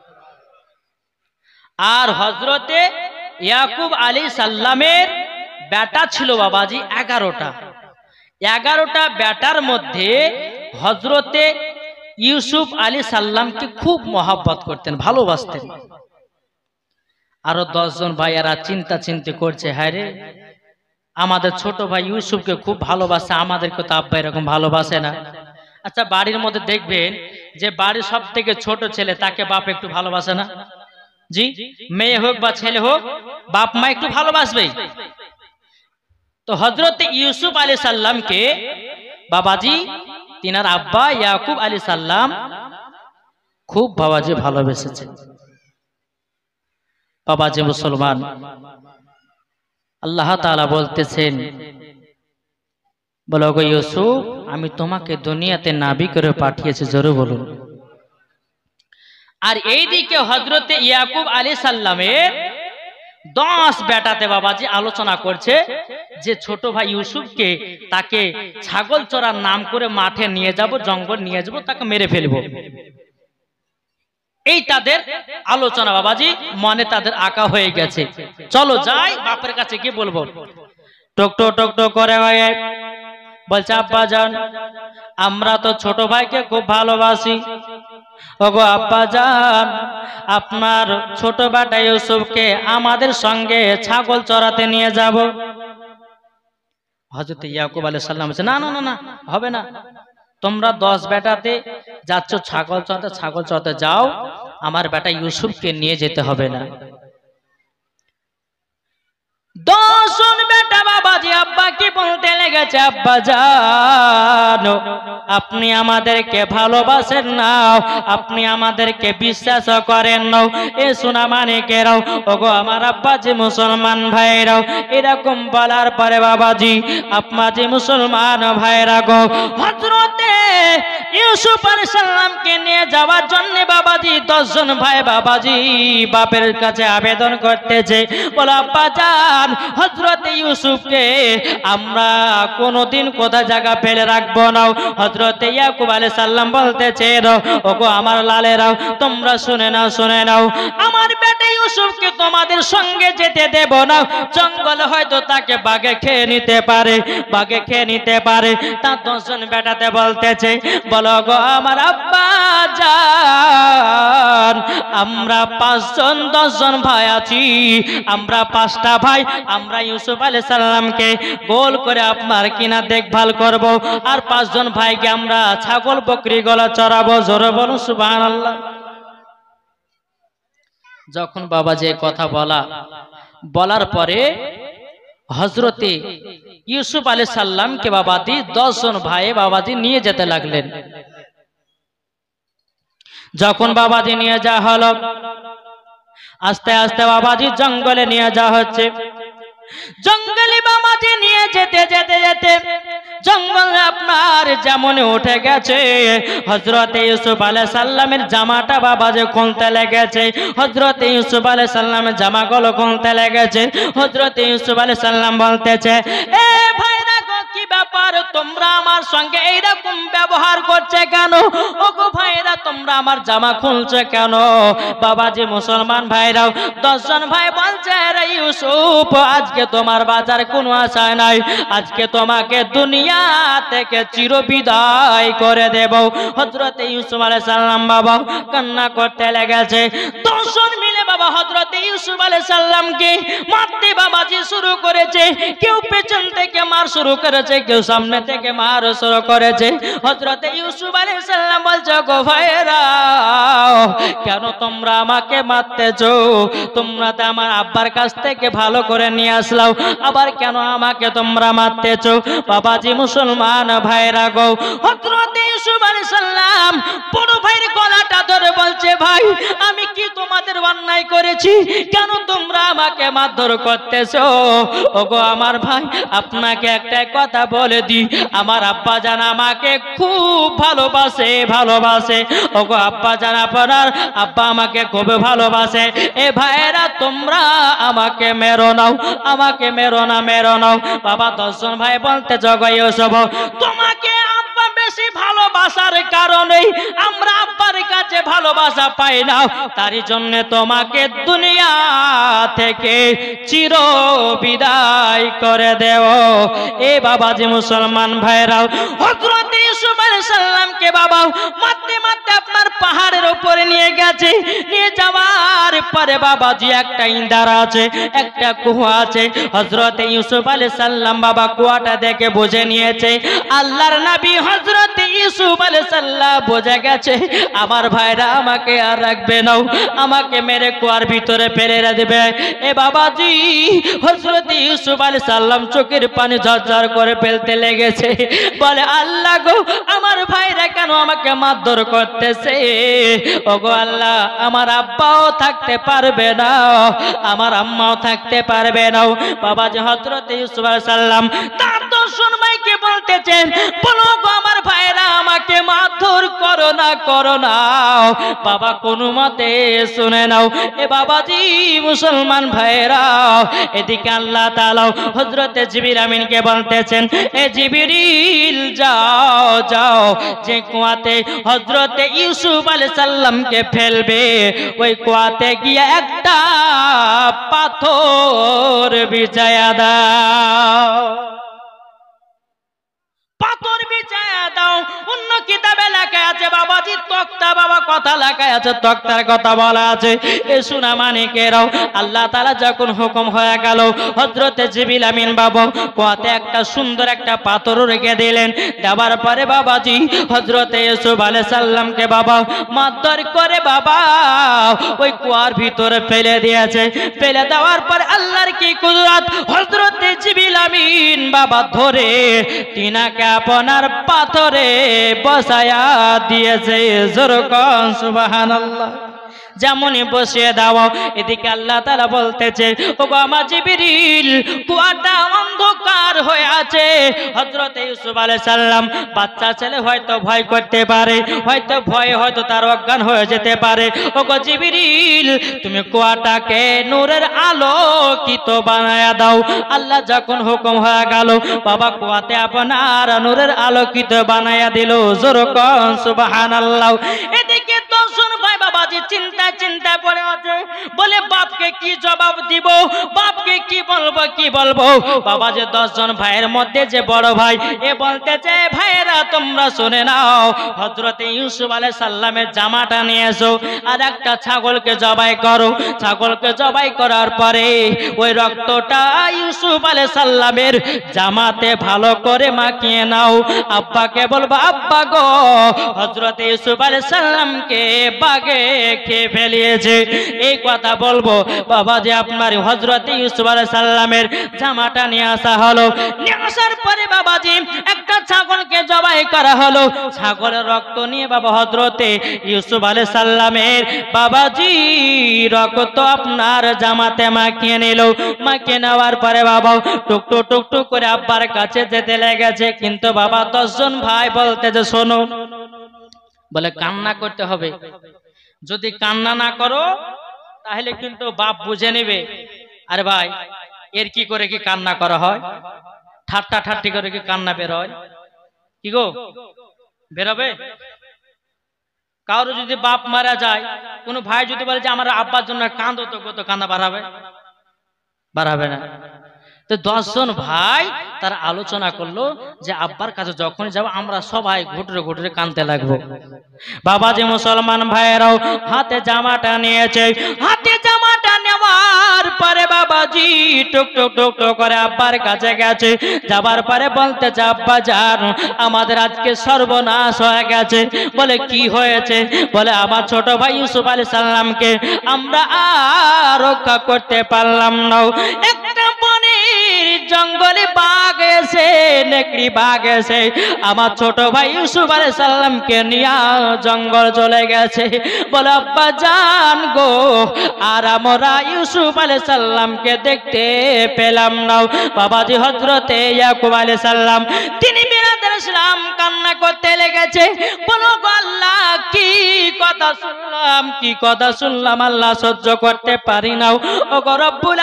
আর হযরতে ইয়াকুব আলাইহিস সালামের বেটা ছিল বাবাজি 11টা 11টা বেটার মধ্যে হযরতে ইউসুফ আলাইহিস সালামকে খুব मोहब्बत করতেন ভালোবাসতেন আর 10 জন ভাইয়ারা চিন্তা করছে হায় রে আমাদের ছোট ভাই ইউসুফকে খুব ভালোবাসে আমাদেরকে তো আব্বা এরকম ভালোবাসে না আচ্ছা বাড়ির মধ্যে দেখবেন যে বাড়ির সবথেকে ছোট ছেলে তাকে বাপ একটু ভালোবাসে না জি মেয়ে হোক বা ছেলে হোক বাপ মা একটু ভালোবাসবেই তো হযরত ইউসুফ আলাইহিস সালামকে বাবাজি তিনার আব্বা ইয়াকুব আলাইহিস সালাম খুব বাবাজি ভালোবেসেছেন বাবাজি মুসলমান আল্লাহ তাআলা বলতেছেন বলো গো ইউসুফ আমি তোমাকে দুনিয়াতে নবী করে পাঠিয়েছি জোরে বলুন আর এইদিকে হযরত ইয়াকুব আলাইহিস সালামের 10 বেটাতে বাবাজি আলোচনা করছে যে ছোট ভাই ইউসুফকে তাকে ছাগল চড়ার নাম করে মাঠে নিয়ে যাব জঙ্গল নিয়ে যাব তাকে মেরে ফেলবো এই তাদের আলোচনা বাবাজি মনে তাদের আঁকা হয়ে গেছে চলো যাই বাপের কাছে গিয়ে বলবো টক টক টক টক করে বলছে আব্বা জান আমরা তো ছোট ভাইকে খুব ভালোবাসি ওগো আব্বা জান আপনার ছোট বেটা ইউসুফকে আমাদের সঙ্গে ছাগল চড়াতে নিয়ে যাব হযরত ইয়াকুব আলাইহিস সালাম বলেন না না না না হবে না তোমরা 10 বেটাতে যাচ্ছ ছাগল চড়াতে যাও আমার বেটা ইউসুফকে নিয়ে যেতে হবে না 10 বেটা বাবাজি আব্বা কি বলতে লেগেছে, আব্বা জানো আপনি আমাদেরকে ভালোবাসেন না, আপনি আমাদেরকে বিশ্বাস করেন না। এ সোনা মানিকেরাও, ওগো আমার আব্বাজি মুসলমান ভাইরাও, এরকম বলার পরে বাবাজি আব্বাজি মুসলমান ভাইরা গো, হযরতে ইউসুফ আলাইহিস সালামকে নিয়ে যাওয়ার জন্য বাবাজি 10 জন ভাই বাবাজি বাপের কাছে আবেদন করতেছে, বলো আব্বা জান হযরতে ইউসুফকে আমরা কোনোদিন কোথায় জায়গা ফেলে রাখবো না। হযরতে ইয়াকুব আলাইহিস সালাম বলতেছে, ওগো আমার লালেরাও তোমরা শুনে নাও, শুনে নাও, আমার বেটা ইউসুফকে তোমাদের সঙ্গে যেতে দেব না, জঙ্গলে হয়তো তাকে বাঘে খেয়ে নিতে পারে, বাঘে খেয়ে নিতে পারে। তার 10 জন বেটাতে বলতেছে, বলো গো আমার আব্বা জান আমরা 5 জন 10 জন ভাই আছি, আমরা 5টা ভাই, আমরা ইউসুফ আলাইহিস সালামকে গোল করে আপনার কিনা দেখভাল করব, আর 5 জন ভাইকে আমরা ছাগল বকরি গলা চড়াবো। জোরে বলুন সুবহানাল্লাহ। যখন বাবা যে কথা বলার পরে হযরতে ইউসুফ আলাইহিস সালামকে বাবাজি 10 জন ভাই বাবাজি নিয়ে যেতে লাগলেন। যখন বাবাজি নিয়ে যাওয়া হলো, আস্তে আস্তে বাবাজি জঙ্গলে নিয়ে যাওয়া হচ্ছে। জঙ্গলে বাবাজি নিয়ে যেতে যেতে যেতে জঙ্গলে আপনার যেমন উঠে গেছে, হযরতে ইউসুফ আলাইহিস সালামের জামাটা বাবাজি খুলতে লেগেছে, হযরতে ইউসুফ আলাইহিস সালামের জামাগুলো খুলতে লেগেছে। হযরতে ইউসুফ আলাইহিস সালাম বলতেছে, এ ভাইরা গো কি ব্যাপার, তোমরা আমার সঙ্গে এইরকম ব্যবহার করছে কেন? ওগো ভাইরা তোমরা আমার জামা খুলছে কেন? বাবাজি মুসলমান ভাইরাও 10 জন ভাই বলছে, রে ইউসুফ আজকে তোমার বাজার কোনো আশা নাই, আজকে তোমাকে দুনিয়া থেকে চিরবিদায় করে দেব। হযরতে ইউসুফ আলাইহিস সালাম বাবা কান্না করতে লেগেছে। 10 জন মিলে বাবা হযরতে ইউসুফ আলাইহিস সালামকে মারতে বাবাজি শুরু করেছে, কেউ পেছন থেকে মার শুরু করেছে, কেউ সামনে থেকে মার শুরু করেছে। হযরতে ইউসুফ আলাইহিস সালাম বলছে, গো ভাইরা কেন তোমরা আমাকে মারতেছো? তোমরা তো আমার আব্বার কাছ থেকে ভালো করে নিয়ে আসলাও, আবার কেন আমাকে তোমরা মারতেছো? বাবাজি মুসলমান ভাইরা গো, হযরতে ইউসুফ আলাইহিস সালাম বড় ভাইয়ের গলাটা ধরে বলছে, ভাই আমি কি তোমাদের অন্যায় করেছি? কেন তোমরা আমাকে মারধর করতেছো? ওগো আমার ভাই আপনাকে একটা কথা বলে দি, আমার আব্বা জান আমাকে খুব ভালোবাসে। ওগো আব্বা জান আপনার আব্বা আমাকে খুব ভালোবাসে। এ ভাইরা তোমরা আমাকে মেরো নাও, আমাকে মেরো নাও। বাবা 10 জন ভাই বলতে জগাই সব তোমাকে আব্বা বেশি ভালোবাসার কারণে আমরা আব্বার কাছে ভালোবাসা পাই না, তারই জন্য তোমাকে দুনিয়া থেকে চির বিদায় করে দেব। এ বাবাজি মুসলমান ভাইরাও হযরতে ইউসুফ আলাইহিস সালামকে বাবা মারতে মারতে আপনার পাহাড়ের উপরে নিয়ে গেছে। নিয়ে যাওয়ার পরে বাবাজি একটা ইন্দার আছে, একটা কুয়া আছে। হযরতে ইউসুফ আলাইহিস সালাম বাবা কুয়াটা দেখে বুঝে নিয়েছে, আল্লাহর নবী হযরতে ইউসুফ আলাইহিস সালাম বুঝে গেছে আমার ভাইরা আমাকে আর রাখবে না, আমাকে মেরে কুয়ার ভিতরে ফেলে দেবে। এ বাবাজি হযরতে ইউসুফ আলাইহিস সালাম চোখের পানি ঝরঝর করে ফেলতে লেগেছে, বলে আল্লাহ গো আমার ভাইরা কেন আমাকে মারধর করতেছে? ওগো আল্লাহ আমার আব্বাও থাকতে পারবে না, আমার আম্মাও থাকতে পারবে না। বাবাজি হযরতে ইউসুফ আলাইহিস সালাম তার 10 জন ভাইকে বলতেছেন, বলো গো আমার ভাইরা আমাকে মারধর করো না। বাবা কোনো মতে শুনে নাও। এ বাবাজি মুসলমান ভাইরা এদিকে আল্লাহ তাআলা হযরতে জিবরিল আমিনকে বলতেছেন, এ জিবরিল যাও যে কুয়াতে হযরতে ইউসুফ আলাইহিস সালামকে ফেলবে ওই কুয়াতে গিয়ে একটা পাথর বিছায়া দাও, পাথর বিছায়া দাও। অন্য কিতাবে লেখা আছে বাবা বাবাজি তক্তা বাবা কথা লেখা আছে, তক্তার কথা বলা আছে। এ সোনা মানিকেরাও আল্লাহ তাআলা যখন হুকুম হয়ে গেল, হযরতে জিবরিল আমিন বাবা কুয়াতে একটা সুন্দর একটা পাথর রেখে দিলেন। দেওয়ার পরে বাবাজি হযরতে ইউসুফ আলাইহিস সালামকে বাবা মারধর করে বাবা ওই কুয়ার ভিতরে ফেলে দিয়েছে। ফেলে দেওয়ার পর আল্লাহর কি কুদরত, হযরতে জিবরিল আমিন বাবা ধরে তিনাকে আপনার পাথরে বসায়া দিয়েছে। জোরকন সুবহানাল্লাহ। যেমনই বসিয়ে দাও, এদিকে আল্লাহ তাআলা বলতেছে, ওগো আমার জিবরিল কুয়াটা অন্ধকার হয়ে আছে। হযরতে ইউসুফ আলাইহিস সালাম বাচ্চা ছেলে হয়তো ভয় করতে পারে, হয়তো ভয়ে হয়তো তার অজ্ঞান হয়ে যেতে পারে। ওগো জিবরিল তুমি কুয়াটাকে নূরের আলোকিত বানায়া দাও। আল্লাহ যখন হুকুম হয়ে গেল বাবা কুয়াতে আপনার নূরের আলোকিত বানায়া দিল। জোরকন সুবহানাল্লাহ। এদিকে দর্শন ভাই বাবাজি চিন্তায় পড়ে আছে, বলে বাপকে কি জবাব দিব, বাপকে কি বলবো। বাবা যে 10 জন ভাইয়ের মধ্যে যে বড় ভাই, এ বলতেছে ভাইয়েরা তোমরা শুনে নাও, হযরতে ইউসুফ আলাইহিস সালামের জামাটা নিয়ে এসো আর একটা ছাগলকে জবাই করো। ছাগলকে জবাই করার পরে ওই রক্তটা ইউসুফ আলাইহিস সালামের জামাতে ভালো করে মাখিয়ে নাও। আব্বাকে বলবো, আব্বা গো হযরতে ইউসুফ আলাইহিস সালামকে বাগে খেয়ে ফেলিয়েছে। এই কথা বলবো বাবা যে আপনার হযরতে ইউসুফ আলাইহিস সালামের জামাটা নিয়ে আসা হলো। নিয়ে আসার পরে বাবাজি একটা ছাগলকে জবাই করা হলো। ছাগলের রক্ত নিয়ে বাবা হযরতে ইউসুফ আলাইহিস সালামের বাবাজি রক্ত আপনার জামাতে মাখিয়ে নিল। মাখিয়ে নেওয়ার পরে বাবা টুকটুক করে আব্বার কাছে যেতে লেগেছে। কিন্তু বাবা 10 জন ভাই বলতে যে শোনো, বলে কান্না করতে হবে, যদি কান্না না করো তাহলে কিন্তু বাপ বুঝে নেবে। আরে ভাই এর কি করে কি কান্না করা হয়, ঠাট্টি করে কি কান্না বের হয়? কি গো বেরোবে? কারো যদি বাপ মারা যায়, কোনো ভাই যদি বলে যে আমার আব্বার জন্য কাঁদো, তো কত কান্না বাড়াবে না। তো 10 জন ভাই তারা আলোচনা করলো যে আব্বার কাছে যখন যাব আমরা সবাই ঘুটরে কাঁদতে লাগবো। বাবা যে মুসলমান ভাইয়েরাও হাতে জামাটা নিয়েছে। হাতে জামাটা নেওয়ার পরে বাবাজি টুক করে আব্বার কাছে গেছে। যাবার পরে বলতেছে, আব্বা জান আমাদের আজকে সর্বনাশ হয়ে গেছে। বলে কি হয়েছে? বলে আমার ছোট ভাই ইউসুফ আলাইহিস সালামকে আমরা আর রক্ষা করতে পারলাম না। একটা জঙ্গলে বাঘ এসে, নেকড়ি বাঘ এসে আমার ছোট ভাই ইউসুফ আলাইহিস সালামকে নিয়ে জঙ্গল চলে গেছে। বলে আব্বা জান গো আর আমরা ইউসুফ আলাইহিস সালামকে দেখতে পেলাম না। বাবাজি হযরতে ইয়াকুব আলাইহিস সালাম তিনি বিরাদর ইসলাম কান্না করতে লেগেছে। বলো গো আল্লাহ কি কথা শুনলাম আল্লাহ সহ্য করতে পারি না। ও গো রব্বুল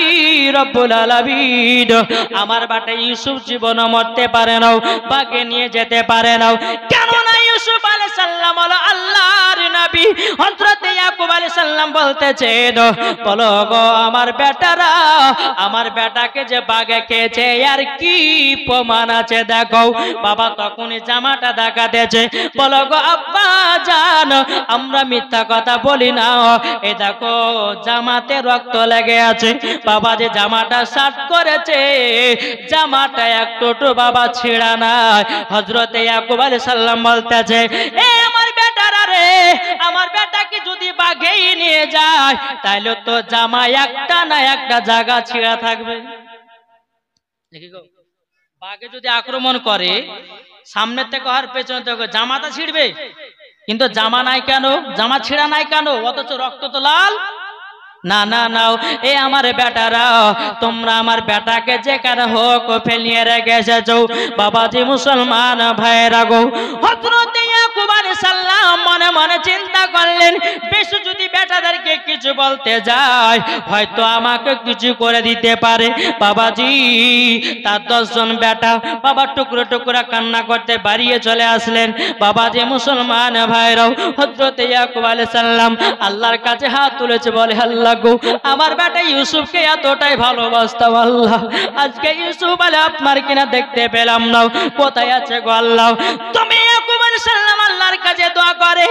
আলামিন আমার বাটা ইউসুফ জীবন মরতে পারে না, বাগে নিয়ে যেতে পারে না। কেন না ইউসুফ আলাইহিস সালাম হলো আল্লাহর নবী। হযরতে ইয়াকুব আলাইহিস সালাম বলতেছে, বলো গো আমার বেটারা, আমার বেটাকে যে বাগে খেয়েছে আর কি প্রমাণ আছে দেখো। বাবা তখনই জামাটা দেখাতেছে। বলো গো আব্বা জান আমরা মিথ্যা কথা বলি না, এ দেখো জামাতে রক্ত লেগে আছে। বাবা যে জামাটা সাফ করেছে, জামাটা একটু বাবা ছিঁড়া নাই। হযরতে ইয়াকুব আলাইহিস সালাম বলতেছে, এ আমার বেটারা রে, আমার বেটাকে যদি বাঘেই নিয়ে যায় তাহলে তো জামা একটা না একটা জায়গা ছিঁড়া থাকবে। দেখি গো বাঘে যদি আক্রমণ করে সামনে থেকে আর পেছনে থেকে জামাটা ছিঁড়বে, কিন্তু জামা নাই কেন, জামা ছিঁড়া নাই কেন, অথচ রক্ত তো লাল। না না নাও এ আমার বেটারা, তোমরা আমার বেটাকে যেখানে হোক ফেলিয়ে রেখে এসেছো। বাবাজি মুসলমান ভাইয়েরা গো, হযরতে ইয়াকুব আলাইহিস সালাম মনে মনে চিন্তা করলেন, বেশ যদি বেটাদেরকে কিছু বলতে যায় হয়তো আমাকে কিছু করে দিতে পারে। বাবাজি তার 10 জন বেটা বাবা টুকরা কান্না করতে বাড়িয়ে চলে আসলেন। বাবাজি মুসলমান ভাইরাও হযরতে ইয়াকুব আলাইহিস সালাম আল্লাহর কাছে হাত তুলেছে, বলে আল্লাহ গো আমার বেটা ইউসুফকে এতটাই ভালোবাসতাম আল্লাহ, আজকে ইউসুফ আলে আপনার কিনা দেখতে পেলাম না, কোথায় আছে গো আল্লাহ? তুমি ইয়াকুব আলাইহিস সালাম আল্লাহর কাছে দোয়া করে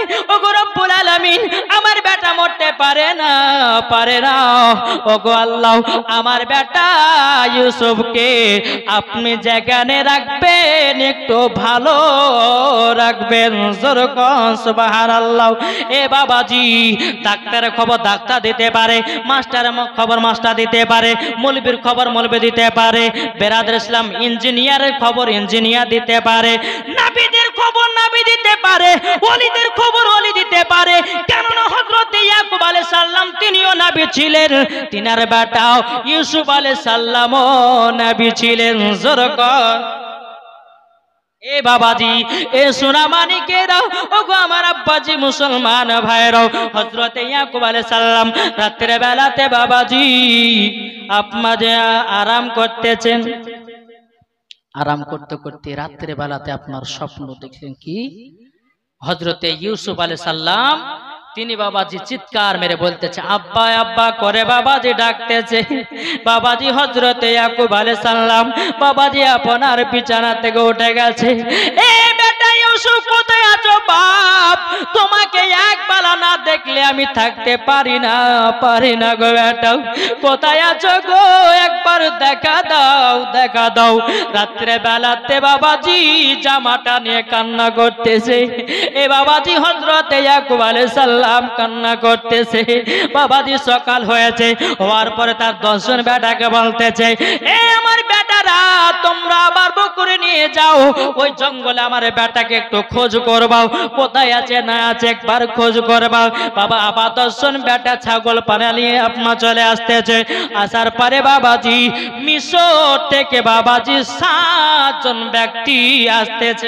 পারে না ওগো আল্লাহ আমার বেটা ইউসুফকে আপনি যেখানে রাখবেন একটু ভালো রাখবেন। জোরে কোন সুবহানাল্লাহ। এ বাবাজি ডাক্তারের খবর ডাক্তার দিতে পারে, মাস্টারের খবর মাস্টার দিতে পারে, মৌলবীর খবর মৌলবী দিতে পারে, বেরাদর ইসলাম ইঞ্জিনিয়ারের খবর ইঞ্জিনিয়ার দিতে পারে, নবীদের খবর নবী দিতে পারে, ওলিদের খবর ওলি দিতে পারে। কেননা হযরত ইয়াকুব আলাইহিস সালাম তিনিও নবী ছিলেন, তিনার বেটা ইউসুফ আলাইহিস সালামও নবী ছিলেন। জোরে কোন এ বাবাজি এ সোনামানিকেরা ওগো আমার আব্বাজি মুসলমান ভাইরাও হযরত ইয়াকুব আলাইহিস সালাম রাতের বেলাতে বাবাজি আপনারা আরাম করতেছেন, আরাম করতে করতে রাতের বেলাতে আপনার স্বপ্ন দেখলেন কি হযরত ইউসুফ আলাইহিস সালাম তিনি বাবাজি চিৎকার মেরে বলতেছে আব্বা আব্বা করে বাবাজি ডাকতেছে। বাবাজি হযরত ইয়াকুব আলাইহিস সালাম বাবাজি আপনার বিছানা থেকে উঠে গেছে। এ বেটা ইউসুফ কোথায় আছো বাপ? তোমাকে একবেলা না দেখলে আমি থাকতে পারি না গো বেটা, কোথায় আছো গো একবার দেখা দাও। রাত্রে বেলাতে বাবাজি জামাটা নিয়ে কান্না করতেছে। এ বাবাজি হযরত ইয়াকুব আলাইহিস সালাম কান্না করতেছে। বাবাজি সকাল হয়েছে, হওয়ার পরে তার 10 জন বেটাকে বলতেছে এ আমার বেটারা তোমরা আবার বকরে নিয়ে যাও, ওই জঙ্গলে আমার বেটাকে একটু খোঁজ করবাও, কোথায় আছে না আছে একবার খোঁজ করবাও। বাবা আবার 10 জন বেটা ছাগল পানা নিয়ে আপনার চলে আসতেছে। আসার পরে বাবাজি মিশর থেকে বাবাজি 7 জন ব্যক্তি আসতেছে।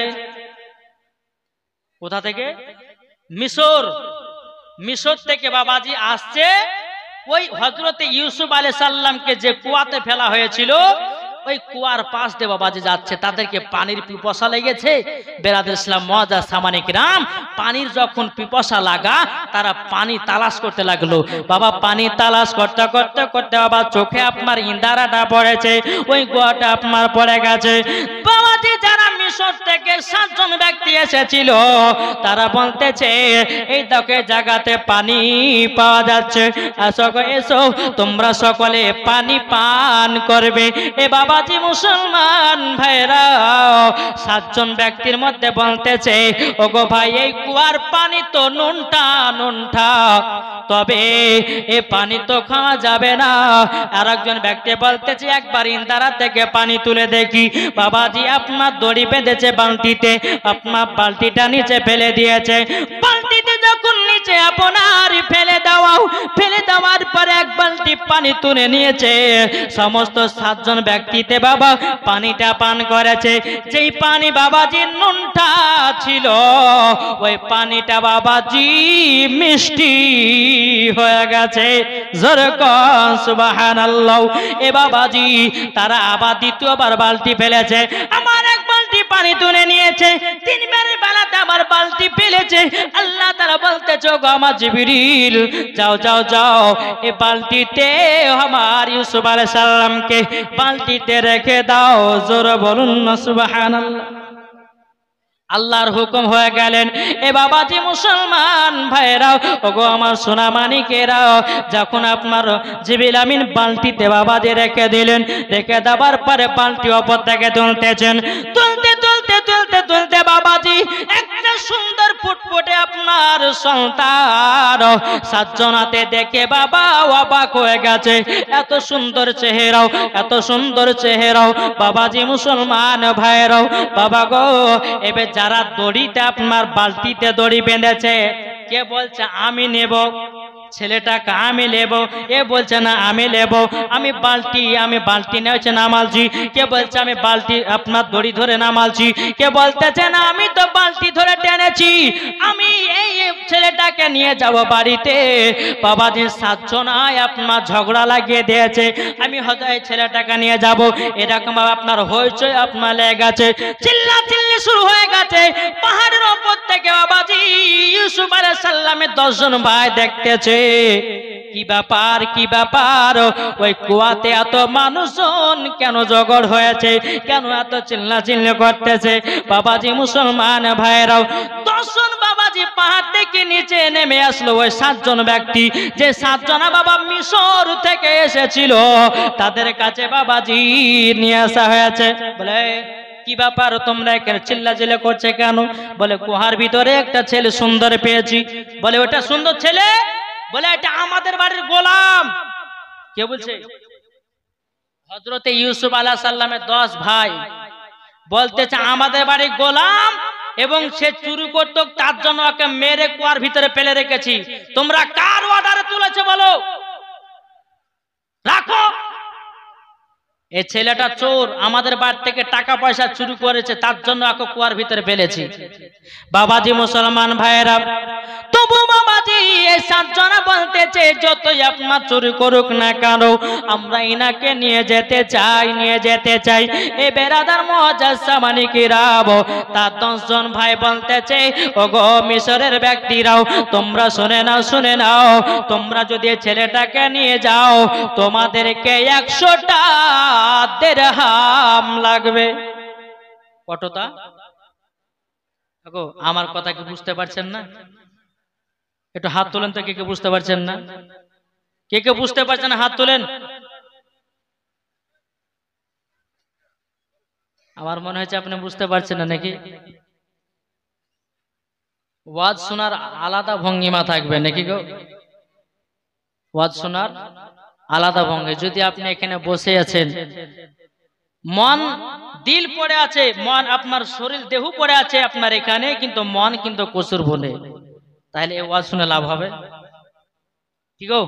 কোথা থেকে? মিশর থেকে বাবাজি আসছে। ওই হযরত ইউসুফ আলাইহিস সালামকে যে কুয়াতে ফেলা হয়েছিল ওই কুয়ার পাশ দিয়ে বাবাজি যাচ্ছে। তাদেরকে পানির পিপাসা লেগেছে। বেরাদর ইসলাম মুআজ্জাজ সামানি কিরাম পানির যখন পিপাসা লাগা তারা পানি তালাশ করতে লাগলো। বাবা পানি তালাশ করতে করতে করতে বাবা চোখে আপনার ইন্দারাটা পড়েছে, ওই কুয়াটা আপনার পড়ে গেছে। বাবাজি যারা মিশর থেকে 7 জন ব্যক্তি এসেছিল তারা বলতেছে এই দেখো জায়গাতে পানি পাওয়া যাচ্ছে, এসো তোমরা সকলে পানি পান করবে। এ বাবাজি মুসলমান ভাইরা 7 জন ব্যক্তির মধ্যে বলতেছে ওগো ভাই এই কুয়ার পানি তো নুনটা, তবে এ পানি তো খাওয়া যাবে না। আর একজন ব্যক্তি বলতেছে একবার ইন্দারা থেকে পানি তুলে দেখি। বাবাজি আপনার দড়ি বেঁধেছে বালতিতে, আপনার বালতিটা নিচে ফেলে দিয়েছে। বালতিতে যখন নিচে আপনার ফেলে দেওয়ার পরে এক বালতি পানি তুলে নিয়েছে। সমস্ত 7 জন ব্যক্তিতে বাবা পানিটা পান করেছে। যেই পানি বাবাজি নুনটা ছিল ওই পানিটা বাবাজি মিষ্টি হয়ে গেছে। জোরে কোন সুবহানাল্লাহ। এ বাবাজি তারা আবার দ্বিতীয়বার বালতি ফেলেছে, আমার এক বালতি পানি তুলে নিয়েছে। 3 বারের বেলাতে আবার বালতি ফেলেছে। আল্লাহ তাআলা বলতেছে গো আমার জিবরিল যাও এই বালতিতে আমার ইউসুফ আলাইহিস সালামকে বালতিতে রেখে দাও। জোরে বলুন না সুবহানাল্লাহ। আল্লাহর হুকুম হয়ে গেলেন। এ বাবাজি মুসলমান ভাইরাও ওগো আমার সোনা মানিকেরাও যখন আপনার জিবরিল আমিন বালতিতে বাবাজি রেখে দিলেন, রেখে দেওয়ার পরে বালতি ওপর থেকে তুলতেছেন। তুলতে বাবাজি একটা সুন্দর ফুটফুটে আপনার সন্তান 7 জনাতে দেখে বাবা অবাক হয়ে গেছে। এত সুন্দর চেহারাও বাবাজি মুসলমান ভাইরাও বাবা গো। এবার যারা দড়িতে আপনার বালতিতে দড়ি বেঁধেছে কে বলছে আমি নেব, ছেলেটাকে আমি নেব, এ বলছে না আমি নেব, আমি বালতি নেওয়াছে নামালছি, কে বলছে আমি বালতি আপনার দড়ি ধরে নামালছি, কে বলতেছে না আমি তো বালতি ধরে টেনেছি, আমি এই ছেলেটাকে নিয়ে যাব বাড়িতে। বাবাজি 7 জনায় আপনার ঝগড়া লাগিয়ে দিয়েছে, আমি হয়তো এই ছেলেটাকে নিয়ে যাব। এরকম আপনার হইচই আপনার লেগে গেছে, চিল্লাচিল্লি শুরু হয়ে গেছে। পাহাড়ের ওপর থেকে বাবাজি ইউসুফ আলাইহিস সালামের 10 জন ভাই দেখতেছে কি ব্যাপার ওই কুয়াতে এত মানুষজন কেন জগড় হয়েছে, কেন এত চিল্লাচিল্লি করতেছে। বাবাজি মুসলমান ভাইরাও 10 জন বাবাজি বাবাজি পাহাড় থেকে নিচে নেমে আসলো ওই 7 জন ব্যক্তি, যে 7 জনা বাবা মিশর থেকে এসেছিল, তাদের কাছে বাবাজি নিয়ে আসা হয়েছে। বলে কি ব্যাপার, তোমরা এখানে চিল্লাচিল্লি করছে কেন? বলে গুহার ভিতরে একটা ছেলে সুন্দর পেয়েছি। বলে ওটা সুন্দর ছেলে? বলে এটা আমাদের বাড়ির গোলাম। কে বলছে? হযরতে ইউসুফ আলাইহিস সালামের 10 ভাই বলতেছে আমাদের বাড়ির গোলাম, এবং সে চুরি করতো, তার জন্য ওকে মেরে কুয়ার ভিতরে ফেলে রেখেছি। তোমরা কার অর্ডারে তুলেছে বলো, রাখো। এই ছেলেটা চোর, আমাদের বাড়ি থেকে টাকা পয়সা চুরি করেছে, তার জন্য ওকে কুয়ার ভিতরে ফেলেছি। বাবাজি মুসলমান ভাইয়েরা, তবু বাবাজি এই 7 জনা বলতেছে যতই আপনার চুরি করুক না কেন, আমরা ইনাকে নিয়ে যেতে চাই, নিয়ে যেতে চাই। এই বেরাদার মুআজ্জাজ সামানি কিরাম, তার 10 জন ভাই বলতেছে ওগো মিশরের ব্যক্তিরাও, তোমরা শুনে নাও, শুনে নাও, তোমরা যদি ছেলেটাকে নিয়ে যাও তোমাদেরকে 100টা দিরহাম লাগবে। কতটা? আমার কথা কি বুঝতে পারছেন না? একটু হাত তোলেন তো, কে কে বুঝতে পারছেন না? কে কে বুঝতে পারছেন হাত তোলেন। আমার মনে হচ্ছে আপনি বুঝতে পারছেন না নাকি? ওয়াজ শোনার আলাদা ভঙ্গিমা থাকবে নাকি গো? ওয়াজ শোনার আলাদা ভঙ্গি। যদি আপনি এখানে বসে আছেন, মন দিল পড়ে আছে, মন আপনার শরীর দেহ পড়ে আছে আপনার এখানে, কিন্তু মন কিন্তু কসুর বলে, তাহলে এই ওয়াজ শুনে লাভ হবে কি গো?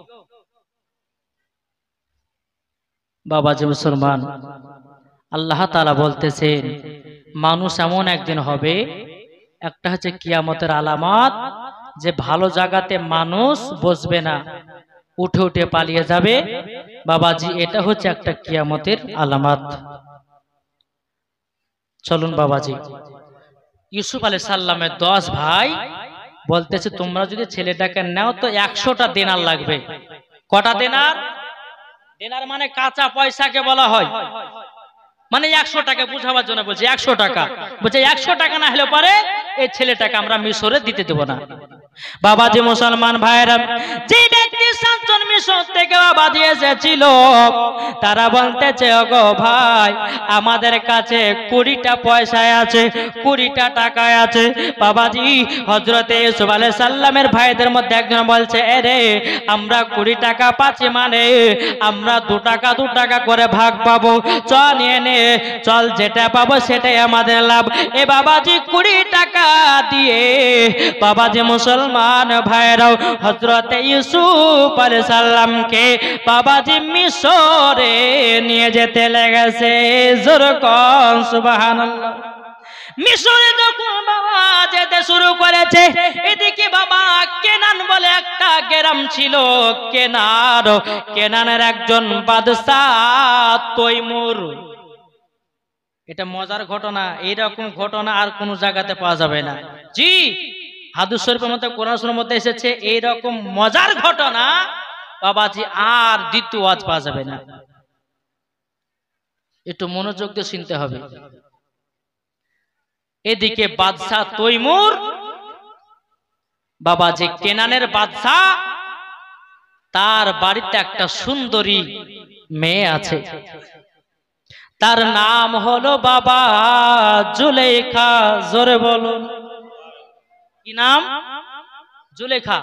বাবাজি মুসলমান, আল্লাহ তাআলা বলতেছেন মানুষ এমন একদিন হবে, একটা হচ্ছে কিয়ামতের আলামত, যে ভালো জায়গাতে মানুষ বসবে না, উঠে উঠে পালিয়ে যাবে। বাবাজি এটা হচ্ছে একটা কিয়ামতের আলামত। চলুন বাবাজি, ইউসুফ আলাইহিস সালামের 10 ভাই বলতেছে তোমরা যদি ছেলেটাকে নাও তো 100টা দিনার লাগবে। কটা দিনার? দিনার মানে কাঁচা পয়সাকে বলা হয়, মানে 100 টাকা বুঝাবার জন্য বলছে 100 টাকা। বলছে 100 টাকা না হলে পরে এই ছেলেটাকে আমরা মিশরে দিতে দেব না। বাবাজি মুসলমান ভাইরা, যে ব্যক্তি 7 জন মিশর থেকে বাবাজি এসেছিল, তারা বলতেছে ওগো ভাই আমাদের কাছে 20টা পয়সায় আছে, 20টা টাকায় আছে। বাবাজি হযরতে ইউসুফ আলাইহিস সালামের ভাইদের মধ্যে একজন বলছে এরে আমরা 20 টাকা পাচ্ছি, মানে আমরা 2 টাকা করে ভাগ পাবো, চল নিয়ে নে, চল যেটা পাবো সেটাই আমাদের লাভ। এ বাবাজি 20 টাকা দিয়ে বাবাজি মুসলমান ভাইরাও হযরতে ইউসুফ আলাইহিস সালামকে বাবাজি মিশরে নিয়ে যেতে লেগেছে। জোরে কোন সুবহানাল্লাহ। মিশরে যখন বাবা যেতে শুরু করেছে, এদিকে বাবা কেনান বলে একটা গ্রাম ছিল, কেনানের একজন বাদশাহ তৈমুর। এটা মজার ঘটনা, এইরকম ঘটনা আর কোন জায়গাতে পাওয়া যাবে না। জি, হাদিস শরীফের মধ্যে, কোরআন শরীফের মধ্যে এসেছে এইরকম মজার ঘটনা বাবাজি আর দ্বিতীয় আজ পাওয়া যাবে না। একটু মনোযোগ দিয়ে শুনতে হবে। এদিকে বাদশাহ তৈমুর, বাবাজি কেনানের বাদশাহ, তার বাড়িতে একটা সুন্দরী মেয়ে আছে, তার নাম হলো বাবা জুলেখা। জোরে বলুন কি নাম? জুলেখা।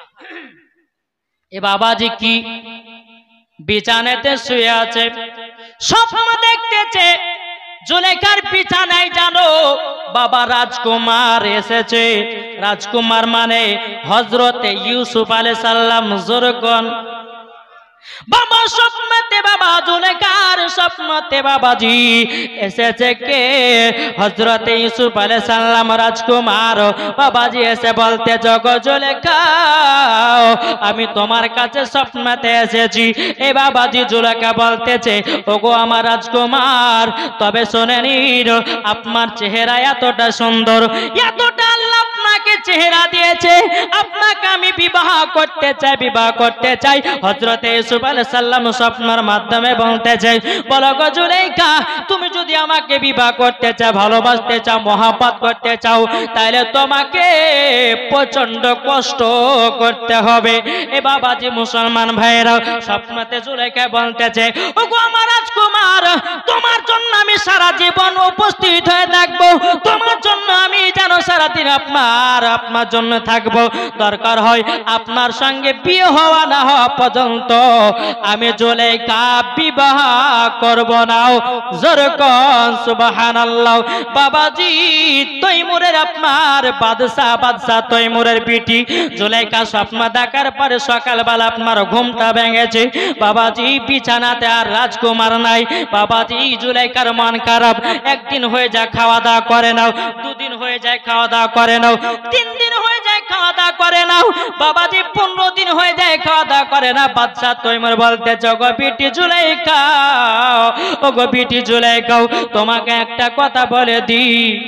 এ বাবাজি কি বিছানাতে শুয়ে আছে, স্বপ্ন দেখতেছে জুলেখার বিছানায় জানো বাবা রাজকুমার এসেছে। রাজকুমার মানে হযরতে ইউসুফ আলাইহিস সালাম। জোরে কোন বাবা স্বপ্নতে বাবা জুলেখার স্বপ্নতে বাবাজি এসেছে কে? হযরতে ইউসুফ আলাইহিস সালাম রাজকুমার। বাবাজি এসে বলতে জগো জুলেখা আমি তোমার কাছে স্বপ্নতে এসেছি। এ বাবাজি জুলেখা বলতেছে ওগো আমার রাজকুমার, তবে শুনে নিন আপনার চেহারা এতটা সুন্দর, এতটা আল্লাহ আপনাকে চেহারা দিয়েছে, আপনাকে আমি বিবাহ করতে চাই হযরতে ইউসুফ আলাইহিস সালাম স্বপ্নের মাধ্যমে বলতে চাই, বলো গো জুলেখা, তুমি যদি আমাকে বিবাহ করতে চাও, ভালোবাসতে চাও, মহব্বত করতে চাও, তাহলে তোমাকে প্রচন্ড কষ্ট করতে হবে। এ বাবাজি মুসলমান ভাইরা, স্বপ্নতে জুলেখা বলতে চাই, ওগো আমার রাজকুমার, তোমার জন্য আমি সারা জীবন উপস্থিত হয়ে থাকবো, তোমার জন্য আমি যেন সারাদিন আপনার জন্য থাকবো। দরকার হয় আপনার সঙ্গে বিয়ে হওয়া না হওয়া পর্যন্ত আমি জুলেখা বিবাহ করব না। জোরে কোন সুবহানাল্লাহ। বাবাজি তৈমুরের আপনার বাদশা তৈমুরের পিটি জুলেখা স্বপ্ন দেখার পরে সকালবেলা আপনার ঘুমটা ভেঙেছে। বাবাজি বিছানাতে আর রাজকুমার নাই। বাবাজি জুলেখার মন খারাপ। একদিন হয়ে যায় খাওয়া দাওয়া করে নাও, দুদিন হয়ে যায় খাওয়া দাওয়া করে নাও, 3 দিন হয়ে যায় খাওয়া দাওয়া করে নাও, বাবাজি 15 দিন হয়ে যায় খাওয়া দাওয়া করে না। বাদশা তৈমুর বলতে গো বিটি জুলেখা, ও গো বিটি জুলেখা, তোমাকে একটা কথা বলে দি।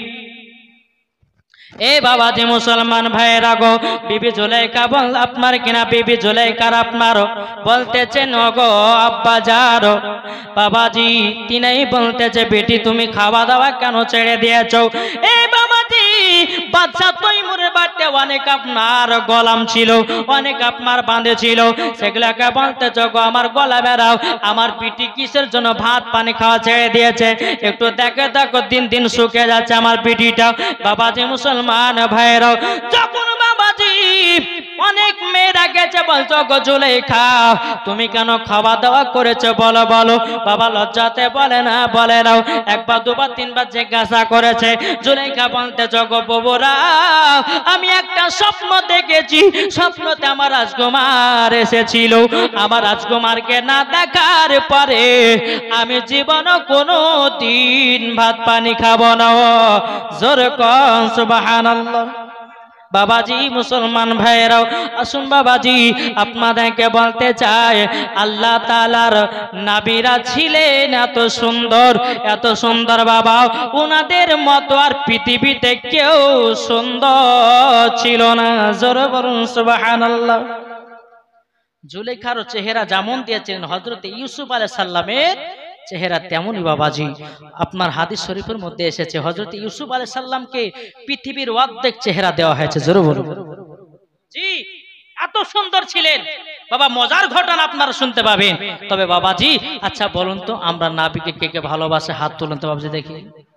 এ বাবাজি মুসলমান ভাইরা গো, বিবি জুলেখা বল আপনার কিনা বিবি জুলেখার আপনার বলতেছেন গো আব্বা যারো। বাবাজি তিনাই বলতেছে, বেটি তুমি খাওয়া দাওয়া কেন ছেড়ে দিয়েছো? এ বাবাজি বাদশা তৈমুরের বাড়িতে অনেক আপনার গোলাম ছিল, অনেক আপনার বাঁধে ছিল, সেগুলাকে বলতেছ গো আমার গলা বেড়াও, আমার পিটি কিসের জন্য ভাত পানি খাওয়া ছেড়ে দিয়েছে, একটু দেখে দেখো দিন দিন শুকিয়ে যাচ্ছে আমার পিটিটা। বাবাজি মুসলমান ভাইরাও, যখন বাবাজি অনেক মেয়েরা গেছে বলছো গো জুলেখা তুমি কেন খাওয়া দাওয়া করেছো বলো বলো। বাবা লজ্জাতে বলে না, বলে নাও। একবার দুবার তিনবার জিজ্ঞাসা করেছে। জুলেখা বলতে গো ববুরা, আমি একটা স্বপ্ন দেখেছি, স্বপ্নতে আমার রাজকুমার এসেছিল, আমার রাজকুমারকে না দেখার পরে আমি জীবনে কোনো দিন ভাত পানি খাবো না। জোরে কোন সুবহানাল্লাহ। বাবাজি মুসলমান ভাইরাও আসুন, বাবাজি আপনাদেরকে বলতে চাই, আল্লাহ তাআলার নবীরা ছিলেন এত সুন্দর বাবা, ওনাদের মতো আর পৃথিবীতে কেউ সুন্দর ছিল না। জোরে বলুন সুবহানাল্লাহ। জুলেখার চেহারা যেমন দিয়েছিলেন হযরত ইউসুফ আলাইহিস সালামের চেহারা তেমনই বাবাজি আপনার হাদিস শরীফের মধ্যে এসেছে, হযরত ইউসুফ আলাইহিস সালামকে পৃথিবীর অর্ধেক চেহারা দেওয়া হয়েছে। জোরে বলুন জি, এত সুন্দর ছিলেন বাবা। মজার ঘটনা আপনারা শুনতে পাবেন। তবে বাবাজি আচ্ছা বলুন তো, আমরা নবীকে কে কে ভালোবাসে? হাত তুলুন তো বাবাজি দেখি।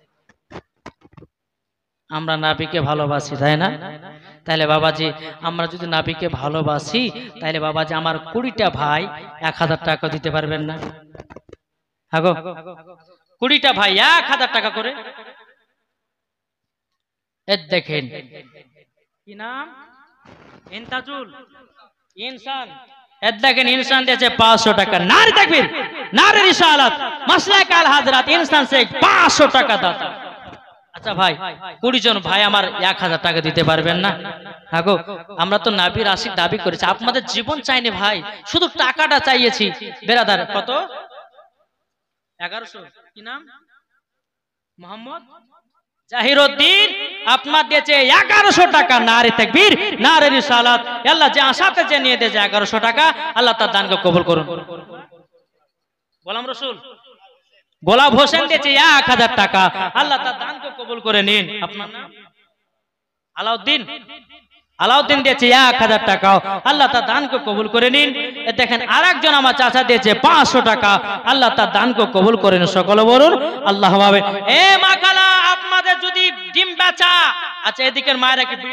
আমরা নবীকে ভালোবাসি, তাই না? তাহলে বাবাজি আমরা যদি নবীকে ভালোবাসি, তাহলে বাবাজি আমার 20টা ভাই 1000 টাকা দিতে পারবেন না? আগো 20টা ভাই 1000 টাকা করে। দেখেন কি নাম, ইনতাজুল ইনসান। দেখেন ইনসান দিয়েছে 500 টাকা। নারে তাকবীর, নারে রিসালাত, মাসলাক আল হাজরাত, ইনসান শেখ 500 টাকা দাতা। আচ্ছা ভাই 20 জন ভাই আমার 1000 টাকা দিতে পারবেন না? আগো আমরা তো নবীর আশিক দাবি করেছি, আপনাদের জীবন চাইনি ভাই, শুধু টাকাটা চাইয়েছি। বেরাদার কত? 1100। কি নাম? মোহাম্মদ জাহিরউদ্দিন আপনার দিয়েছে 1100 টাকা। নারে তাকবীর, নারে রিসালাত। আল্লাহ যে আশাতে যে নিয়ে দিয়েছে 1100 টাকা, আল্লাহ তার দানকে কবুল করুন। গোলাম রসুল গোলাপ হোসেন দিয়েছে 1000 টাকা, আল্লাহ তার দানকে কবুল করে নিন। আপনার নাম? আলাউদ্দিন। আলাউদ্দিন দিয়েছে 1000 টাকা, আল্লাহ তার দানকে কবুল করে নিন। দেখেন আরেকজন আমার চাচা দিয়েছে 500 টাকা, আল্লাহ তার দানকে কবুল করে নিন। সকলে বলুন আল্লাহ ভাবে। এ মা খালা আপনাদের যদি ডিম বেচা, আচ্ছা এদিকের মায়েরা কি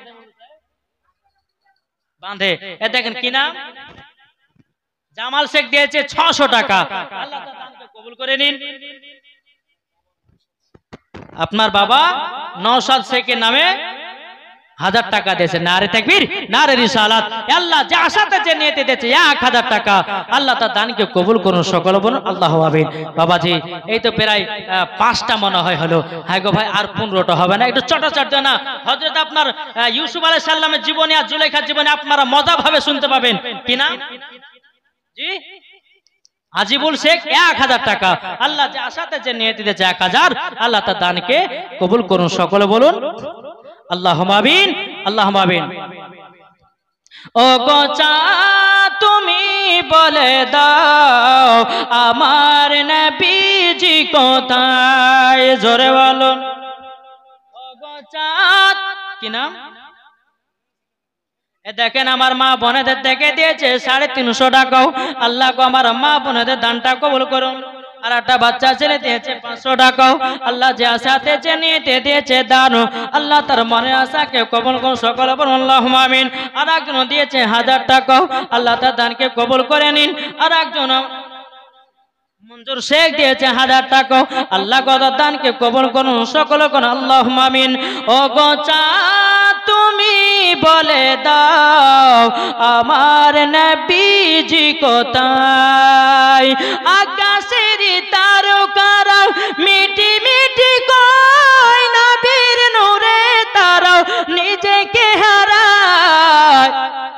বাঁধে? দেখেন কি নাম? জামাল শেখ দিয়েছে 600 টাকা, আল্লাহ তার দানকে কবুল করে নিন। আপনার বাবা নওশাদ শেখের নামে 1000 টাকা দিয়েছে। নারে তাকবীর, নারে রিসালাত। আল্লাহ যে আশাতে যে নিয়তে দিয়েছে 1000 টাকা, আল্লাহ তার দানকে কবুল করুন। সকলে বলুন আল্লাহু আমিন। বাবাজি এই তো প্রায় 5টা মনে হয় হলো। হ্যাঁ গো ভাই আর 15টা হবে না, একটু চটাচট না। হযরত আপনার ইউসুফ আলাইহিস সালামের জীবনী আর জুলেখার জীবনী আপনারা মজা ভাবে শুনতে পাবেন। কি নাম? জি আজিবুল শেখ 1000 টাকা, আল্লাহ যে আশাতে যে নিয়তে দিয়েছে 1000, আল্লাহ তার দানকে কবুল করুন। সকলে বলুন আল্লাহুম্মা আমিন, আল্লাহুম্মা আমিন। ও গো চাঁদ তুমি বলে দাও আমার নবীজি কোথায়, জোরে বলো। ও গো চাঁদ, কি নাম? দেখেন আমার মা বোনেদের দেখে দিয়েছে 350 টাকাও। আল্লাহ গো আমার মা বোনেদের দানটা কবুল করুন। আর একটা বাচ্চা ছেলে দিয়েছে 500 টাকাও। আল্লাহ যে আশাতে যে নিতে দিয়েছে দান, আল্লাহ তার মনের আশাকে কবুল করুন, সকলে বলুন আল্লাহুম্মা আমিন। আর একজন দিয়েছে 1000 টাকাও, আল্লাহ তার দানকে কবুল করে নিন। আর একজন মঞ্জুর শেখ দিয়েছে 1000 টাকাও, আল্লাহ গো দানকে কবুল করুন, সকলে বলুন আল্লাহুম্মা আমিন। ও গো চাঁদ তুমি বলে দাও আমার নবীজি কোথায়, আকাশের তারকারা মিটি মিটি কয় নবীর নূরে তারাও নিজেকে হারায়।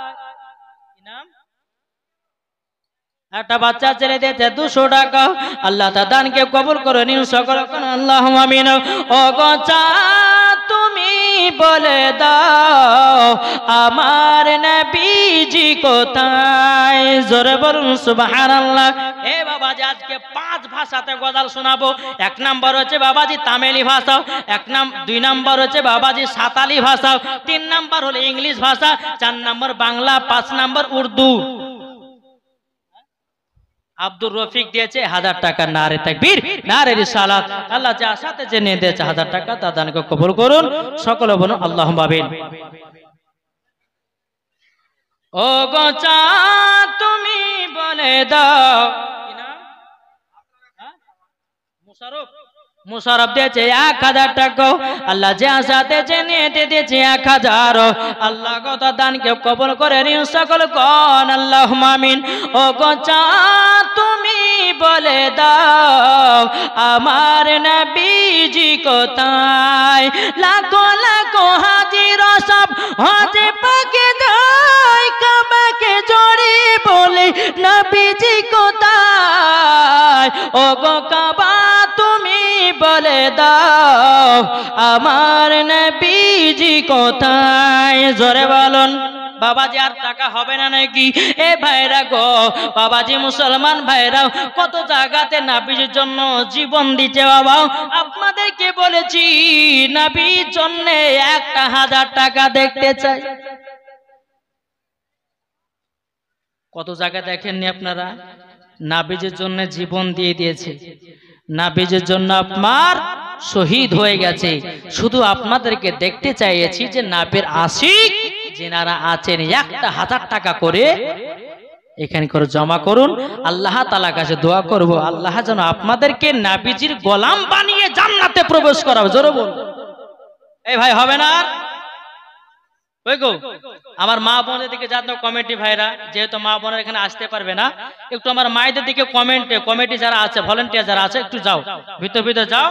একটা বাচ্চা ছেলে দিয়েছে 200 টাকা, আল্লাহ তার দানকে কবুল করে নিন, সকলে আল্লাহুম্মা আমিন। ও গো চাঁদ তুমি বলে দাও আমার নবীজি কোথায়, জোরে বলুন সুবহানাল্লাহ। এ বাবাজি আজকে 5 ভাষাতে গজল শোনাবো। 1 নাম্বার হচ্ছে বাবাজি তামিলি ভাষা, 2 নাম্বার হচ্ছে বাবাজি সাঁওতালি ভাষা, 3 নাম্বার হলো ইংলিশ ভাষা, 4 নাম্বার বাংলা, 5 নাম্বার উর্দু। আব্দুর রফিক দিয়েছে 1000 টাকা। নারে তাকবীর, নারে রিসালাত। আল্লাহ যা সাথে যে নিয়ে দিয়েছে 1000 টাকা তার দানকে কবুল করুন, সকলে বলুন আল্লাহুম্মা আমিন। ও গো চাঁদ তুমি বলে দাও, কি নাম? মুশারফ দিয়েছে 1000 টাকা, আল্লাহ যে আশাতে যে নিয়ে দিয়েছে 1000। আল্লাহ গো দানকে কবুল করে নিন, সকল কোন আল্লাহুম্মা আমিন। ও গো চাঁদ তুমি বলে দাও আমার নবীজি কোথায়, লাখো লাখো হাজির সব হজে পাকে যায়, কাবাকে জড়ি বলে নবীজি কোথায়। ও গো কাবা তুমি বলে দাও আমার নবীজি কোথায়, জোরে বলুন। বাবাজি আর টাকা হবে না নাকি? এ ভাইরা গো, বাবাজি মুসলমান ভাইরা কত জায়গাতে নবীর জন্য জীবন দিতে। বাবা আপনাদেরকে বলেছি নবীর জন্য 1000 টাকা দেখতে চাই। কত জায়গা দেখেননি আপনারা? নবীর জন্য জীবন দিয়ে দিয়েছে, নবীর জন্য আপনার শহীদ হয়ে গেছে। শুধু আপনাদেরকে দেখতে চাইছি যে নবীর আশিক যারা আছেন 1000 টাকা করে এখানে করে জমা করুন। আল্লাহ তাআলার কাছে দোয়া করব আল্লাহ যেন আপনাদেরকে নবীজির গোলাম বানিয়ে জান্নাতে প্রবেশ করাবে, জোরে বলুন। এই ভাই হবে না? ওই গো আমার মা বোনের দিকে যান কমিটি ভাইরা, যেহেতু মা বোনের এখানে আসতে পারবে না, একটু আমার মায়েদের দিকে কমিটি যারা আছে, ভলান্টিয়ার যারা আছে, একটু যাও ভিতর যাও।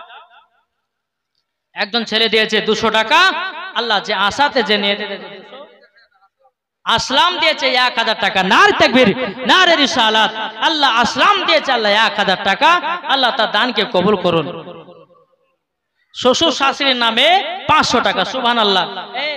একজন ছেলে দিয়েছে 200 টাকা, আল্লাহ যে আশাতে যে নিয়ে দিয়েছে। আসলাম দিয়েছে 1000 টাকা। নারে তাকবীর, নারে রিসালাত। আল্লাহ আসলাম দিয়েছে, আল্লাহ 1000 টাকা। আল্লাহ তার দানকে কবুল করুন। শ্বশুর শাশুড়ির নামে 500 টাকা। সুবহানাল্লাহ।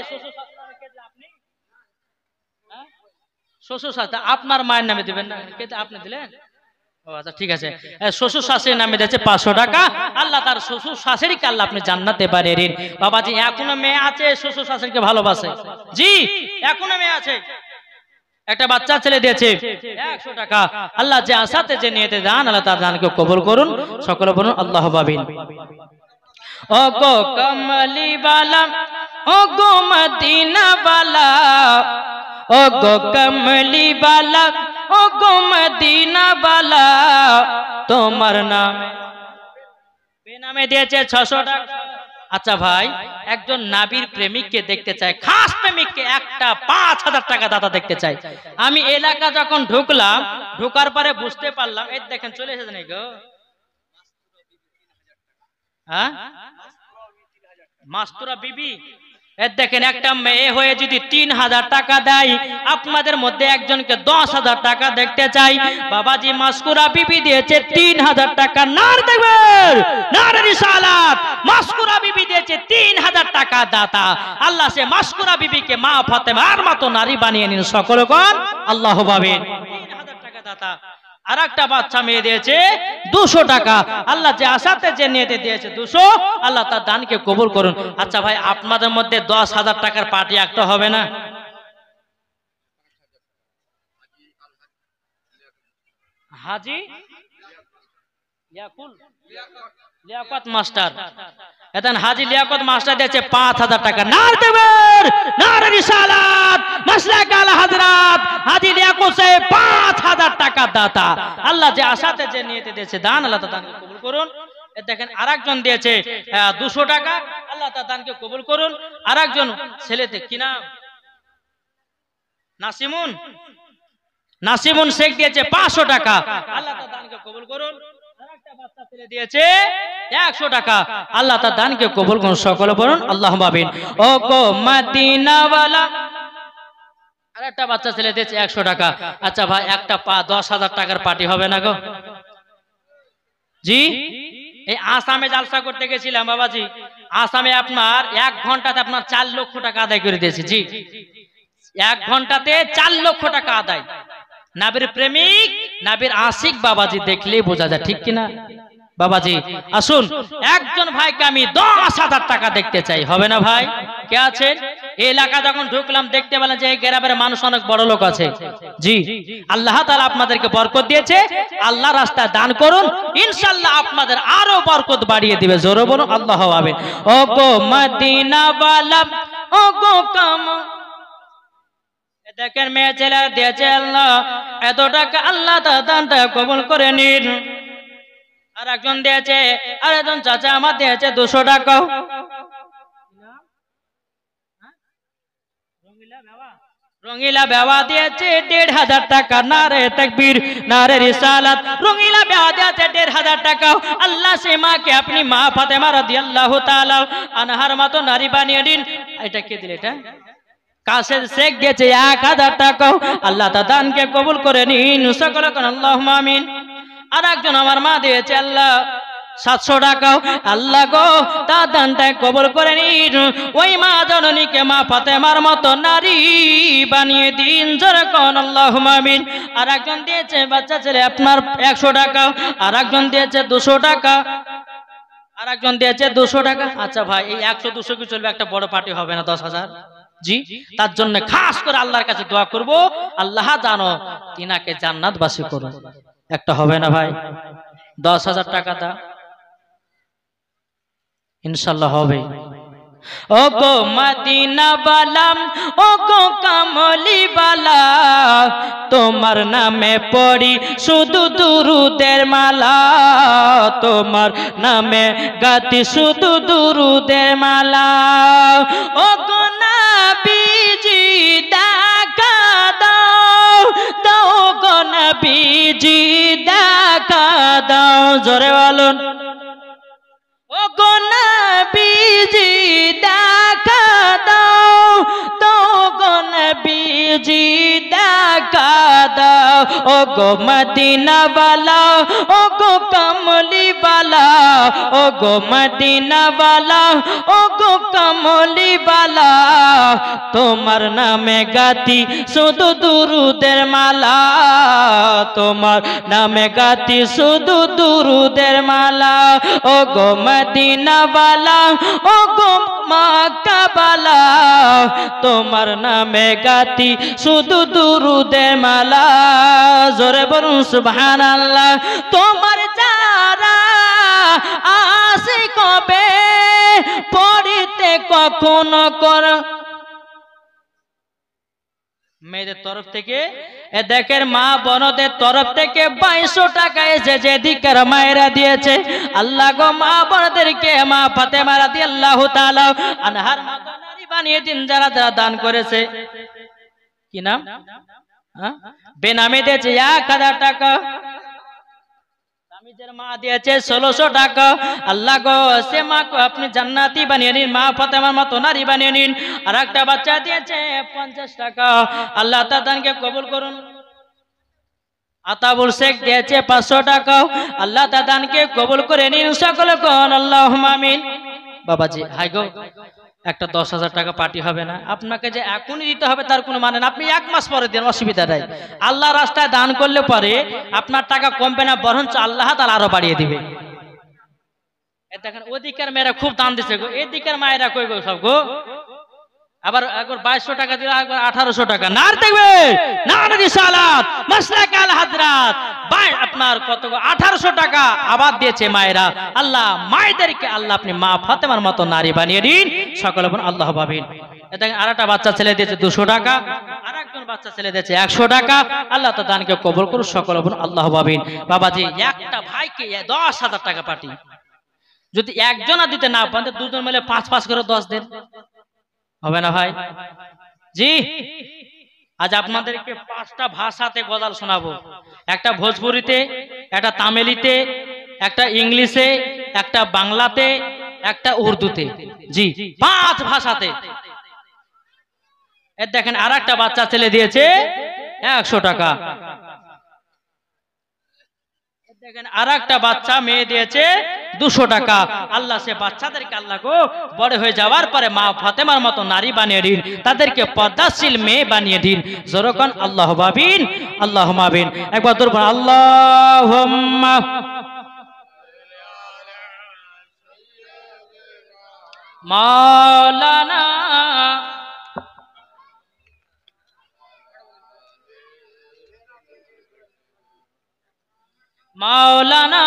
শ্বশুর শাশুড়ি আপনার মায়ের নামে দিবেন না, আপনি দিলেন? ও আচ্ছা ঠিক আছে। শ্বশুর শাশুড়ির নামে দিয়েছে 500 টাকা। আল্লাহ তার শ্বশুর শাশুড়িকে আল্লাহ আপনি জান্নাতে পারেন। বাবাজি এখনো মেয়ে আছে শ্বশুর শাশুড়িকে ভালোবাসে? জি এখনো মেয়ে আছে। একটা বাচ্চা ছেলে দিয়েছে 100 টাকা। আল্লাহ যে আশাতে যে নিয়েতে দান আল্লাহ তার দানকে কবুল করুন, সকলে বলুন আল্লাহুম্মা আমিন। ও গো কমলি वाला, ও গো মদিনা वाला, ও গো কমলি वाला, ও গো মদিনা वाला, তোমার নামে বেনামে দিয়েছে 600 টাকা। আচ্ছা ভাই, একজন নবীর প্রেমিককে দেখতে চাই, খাস প্রেমিককে একটা 5000 টাকা দাতা দেখতে চাই। আমি এলাকা যখন ঢুকলাম, ঢোকার পরে বুঝতে পারলাম, এই দেখেন চলে এসেছে নাকি গো, হ্যাঁ মাস্তুরা বিবি দেখেন একটা মেয়ে হয়ে যদি 3000 টাকা দেয়, আপনাদের মধ্যে একজনকে 10,000 টাকা দেখতে চাই। বাবাজি মাসকুরা বিবি দিয়েছে 3000 টাকা, নার দেখবেন নারে রিসালাত। মাসকুরা বিবি দিয়েছে 3000 টাকা দাতা। আল্লাহ সে মাসকুরা বিবিকে মা ফাতেমার মতো নারী বানিয়ে নিন সকলগণ আল্লাহ পাবেন। 3000 টাকা দাতা। আর একটা বাচ্চা মেয়ে দিয়েছে 200 টাকা। আল্লাহ যে আশাতে যে নিয়েতে দিয়েছে 200, আল্লাহ তার দানকে কবুল করুন। আচ্ছা ভাই, আপনাদের মধ্যে 10,000 টাকার পার্টি একটা হবে না? হাজি লিয়াকত মাস্টার, এখন হাজি লিয়াকত মাস্টার দিয়েছে 5,000 টাকা। নার দেবের নারে রিসালাত মাসলাক আলা হযরত হাজি লিয়াকত সে 5,000 টাকা দাতা। আল্লাহ যে আশাতে যে নিয়তে দিয়েছে দান, আল্লাহ তার দানকে কবুল করুন। দেখেন আরেকজন দিয়েছে 200 টাকা, আল্লাহ তার দানকে কবুল করুন। আরেকজন ছেলেতে কি নাম, নাসিমুন শেখ দিয়েছে 500 টাকা, আল্লাহ তার দানকে কবুল করুন। আরেকটা বাচ্চা ছেলে দিয়েছে 100 টাকা, আল্লাহ তার দানকে কবুল করুন সকলে বলুন আল্লাহুম্মা আমিন। ও গো মদিনাওয়ালা, আরেকটা বাচ্চা ছেলে দিয়েছে 100 টাকা। আচ্ছা ভাই, একটা 10,000 টাকার পার্টি হবে না গো? জি, এই আসামে জালসা করতে গেছিলাম বাবাজি। আসামে আপনার 1 ঘন্টাতে আপনার 4 লক্ষ টাকা আদায় করে দিয়েছি। জি, 1 ঘন্টাতে 4 লক্ষ টাকা আদায়। নাবির প্রেমিক, নাবির আশিক বাবাজি দেখলেই বোঝা যায়, ঠিক কিনা বাবাজি? আসুন, একজন ভাইকে আমি 10,000 টাকা দেখতে চাই, হবে না ভাই? কে আছেন? এই এলাকা যখন ঢুকলাম দেখতে পেলাম যে এই গ্রামের মানুষ অনেক বড় লোক আছে। জি, আল্লাহ তাআলা আপনাদেরকে বরকত দিয়েছে, আল্লাহ রাস্তায় দান করুন, ইনশাআল্লাহ আপনাদের আরো বরকত বাড়িয়ে দিবে। জোরে বলুন আল্লাহু আমিন। ও গো মদিনা ওয়ালা, ও গো কাম, দেখেন মেয়ে ছেলে দিয়েছে আল্লাহ এত টাকা, আল্লাহ তার দানটা কবুল করে নিন। আর একজন দিয়েছে, আর একজন চাচা আমার দিয়েছে 200 টাকা। রঙিলা বেওয়া দিয়েছে 1,500 টাকা। নারে তাকবীর, নারে রিসালাত। রঙিলা বেওয়া দিয়েছে 1,500 টাকা। আল্লাহ সে মাকে আপনি মা ফাতেমা রাদিয়াল্লাহু তাআলা আনহার মতো নারী বানিয়ে দিন। এটা কে দিল? এটা কাসের শেখ দিয়েছে 1,000 টাকা। আল্লাহ তার দানকে কবুল করে নিন সকলে কোন আল্লাহুম্মা আমিন। আর একজন আমার মা দিয়েছে আল্লাহ 700 টাকা। আল্লাহ গো তার দানটা কবুল করে নিন, ওই মা জননীকে মা ফাতেমার মতো নারী বানিয়ে দিন। জোরে কোন আল্লাহুম্মা আমিন। আর একজন দিয়েছে বাচ্চা ছেলে আপনার 100 টাকা। আর একজন দিয়েছে 200 টাকা। আর একজন দিয়েছে 200 টাকা। আচ্ছা ভাই, এই 100-200 কি চলবে? একটা বড় পার্টি হবে না 10,000? জি, তার জন্য খাস করে আল্লাহর কাছে দোয়া করব, আল্লাহ জানো তিনাকে জান্নাতবাসী করুন। একটা হবে না ভাই? 10,000 টাকা দা, ইনশাআল্লাহ হবে। ও গো মদিনা ওয়ালা, ও গো কামলি ওয়ালা, তোমার নামে পড়ি শুধু দুরুদের মালা, তোমার নামে গাতি শুধু দুরুদের মালা। ও গো নবীজি দেখা দাও, দাও গো নবীজি দেখা দাও। জোরে বলুন ও গো নবীজি দেখা দাও, দাও গো নবীজি দেখা দাও। ও গো মদিনা ওয়ালা, ও গো কমলি ওয়ালা, ও গো মদিনা ওয়ালা, ও গো কমলি ওয়ালা, তোমার নামে গাতি শুধু দুরুদের মালা, তোমার নামে গাতি শুধু দুরুদের মালা। ও গো মদিনা ওয়ালা, ও গো মক্কা ওয়ালা, তোমার নামে গাতি শুধু দুরুদের মালা। জোরে বলুন সুবহানাল্লাহ। তোমার যারা আসে কবে পড়িতে কখনো কর, মেয়েদের তরফ থেকে দেখেন মা বোনদের তরফ থেকে 2200 টাকা এসে যে দিকের মায়েরা দিয়েছে। আল্লাহ গো মা বোনদেরকে মা ফাতেমা রাদিয়াল্লাহু তাআলা আনহার মতো নারী বানিয়ে দিন। যারা যারা দান করেছে, কি নাম, বেনামে দিয়েছে 1000 টাকা। আমি নিজের মা দিয়েছে 1600 টাকা। আল্লাহ গো সে মাকে আপনি জান্নাতি বানিয়ে নিন, মা ফাতেমার মতো নারী বানিয়ে নিন। আর একটা বাচ্চা দিয়েছে 50 টাকা। আল্লাহ তার দানকে কবুল করুন। আতাবুল শেখ দিয়েছে 500 টাকা। আল্লাহ তার দানকে কবুল করে নিন। সকলে কোন আল্লাহুম্মা আমিন। বাবাজি হাই গো, একটা 10,000 টাকা পার্টি হবে না? আপনাকে যে এখনই দিতে হবে তার কোনো মানে না, আপনি 1 মাস পরে দেন, অসুবিধা নাই। আল্লাহ রাস্তায় দান করলে পরে আপনার টাকা কমবে না, বরঞ্চ আল্লাহ তাআলা আরো বাড়িয়ে দিবে। দেখেন ওদিকের মেয়েরা খুব দান দিচ্ছে গো, এদিকের মায়েরা কই গো সব গো। আবার একবার 2200 টাকা দিল, একবার 1800 টাকা। নার দেখবে না রিসালাত মাসলাক আল হাজরাত ভাই আপনার কত গো 1800 টাকা আবার দিয়েছে মায়েরা। আল্লাহ মায়েদেরকে আল্লাহ আপনি মা ফাতেমার মতো নারী বানিয়ে দিন। সকলে বলুন আল্লাহ পাবেন। দেখেন আরেকটা বাচ্চা ছেলে দিয়েছে 200 টাকা, আরেকজন বাচ্চা ছেলে দিয়েছে 100 টাকা। আল্লাহ তো দানকে কবুল করুন। সকলে বলুন আল্লাহ পাবেন। বাবাজি একটা ভাইকে 10,000 টাকা পাঠিয়ে যদি একজনা দিতে না পারেন, দুজন মিলে 5-5 করে 10 দেন, হবে না ভাই? জি আজ আপনাদেরকে 5টা ভাষাতে গজল শোনাবো। একটা ভোজপুরিতে, একটা তামিলিতে, একটা ইংলিশে, একটা বাংলাতে, একটা উর্দুতে। জি 5 ভাষাতে। এর দেখেন আর একটা বাচ্চা ছেলে দিয়েছে 100 টাকা। দেখেন আর একটা বাচ্চা মেয়ে দিয়েছে 200 টাকা। আল্লাহ সে বাচ্চাদেরকে আল্লাহ গো বড় হয়ে যাওয়ার পরে মা ফাতেমার মতো নারী বানিয়ে দিন, তাদেরকে পর্দাশীল মেয়ে বানিয়ে দিন। জোরকান আল্লাহ ভাবিন, আল্লাহ মাবিন। একবার তোর আল্লাহুম্মা মাওলানা মাওলানা।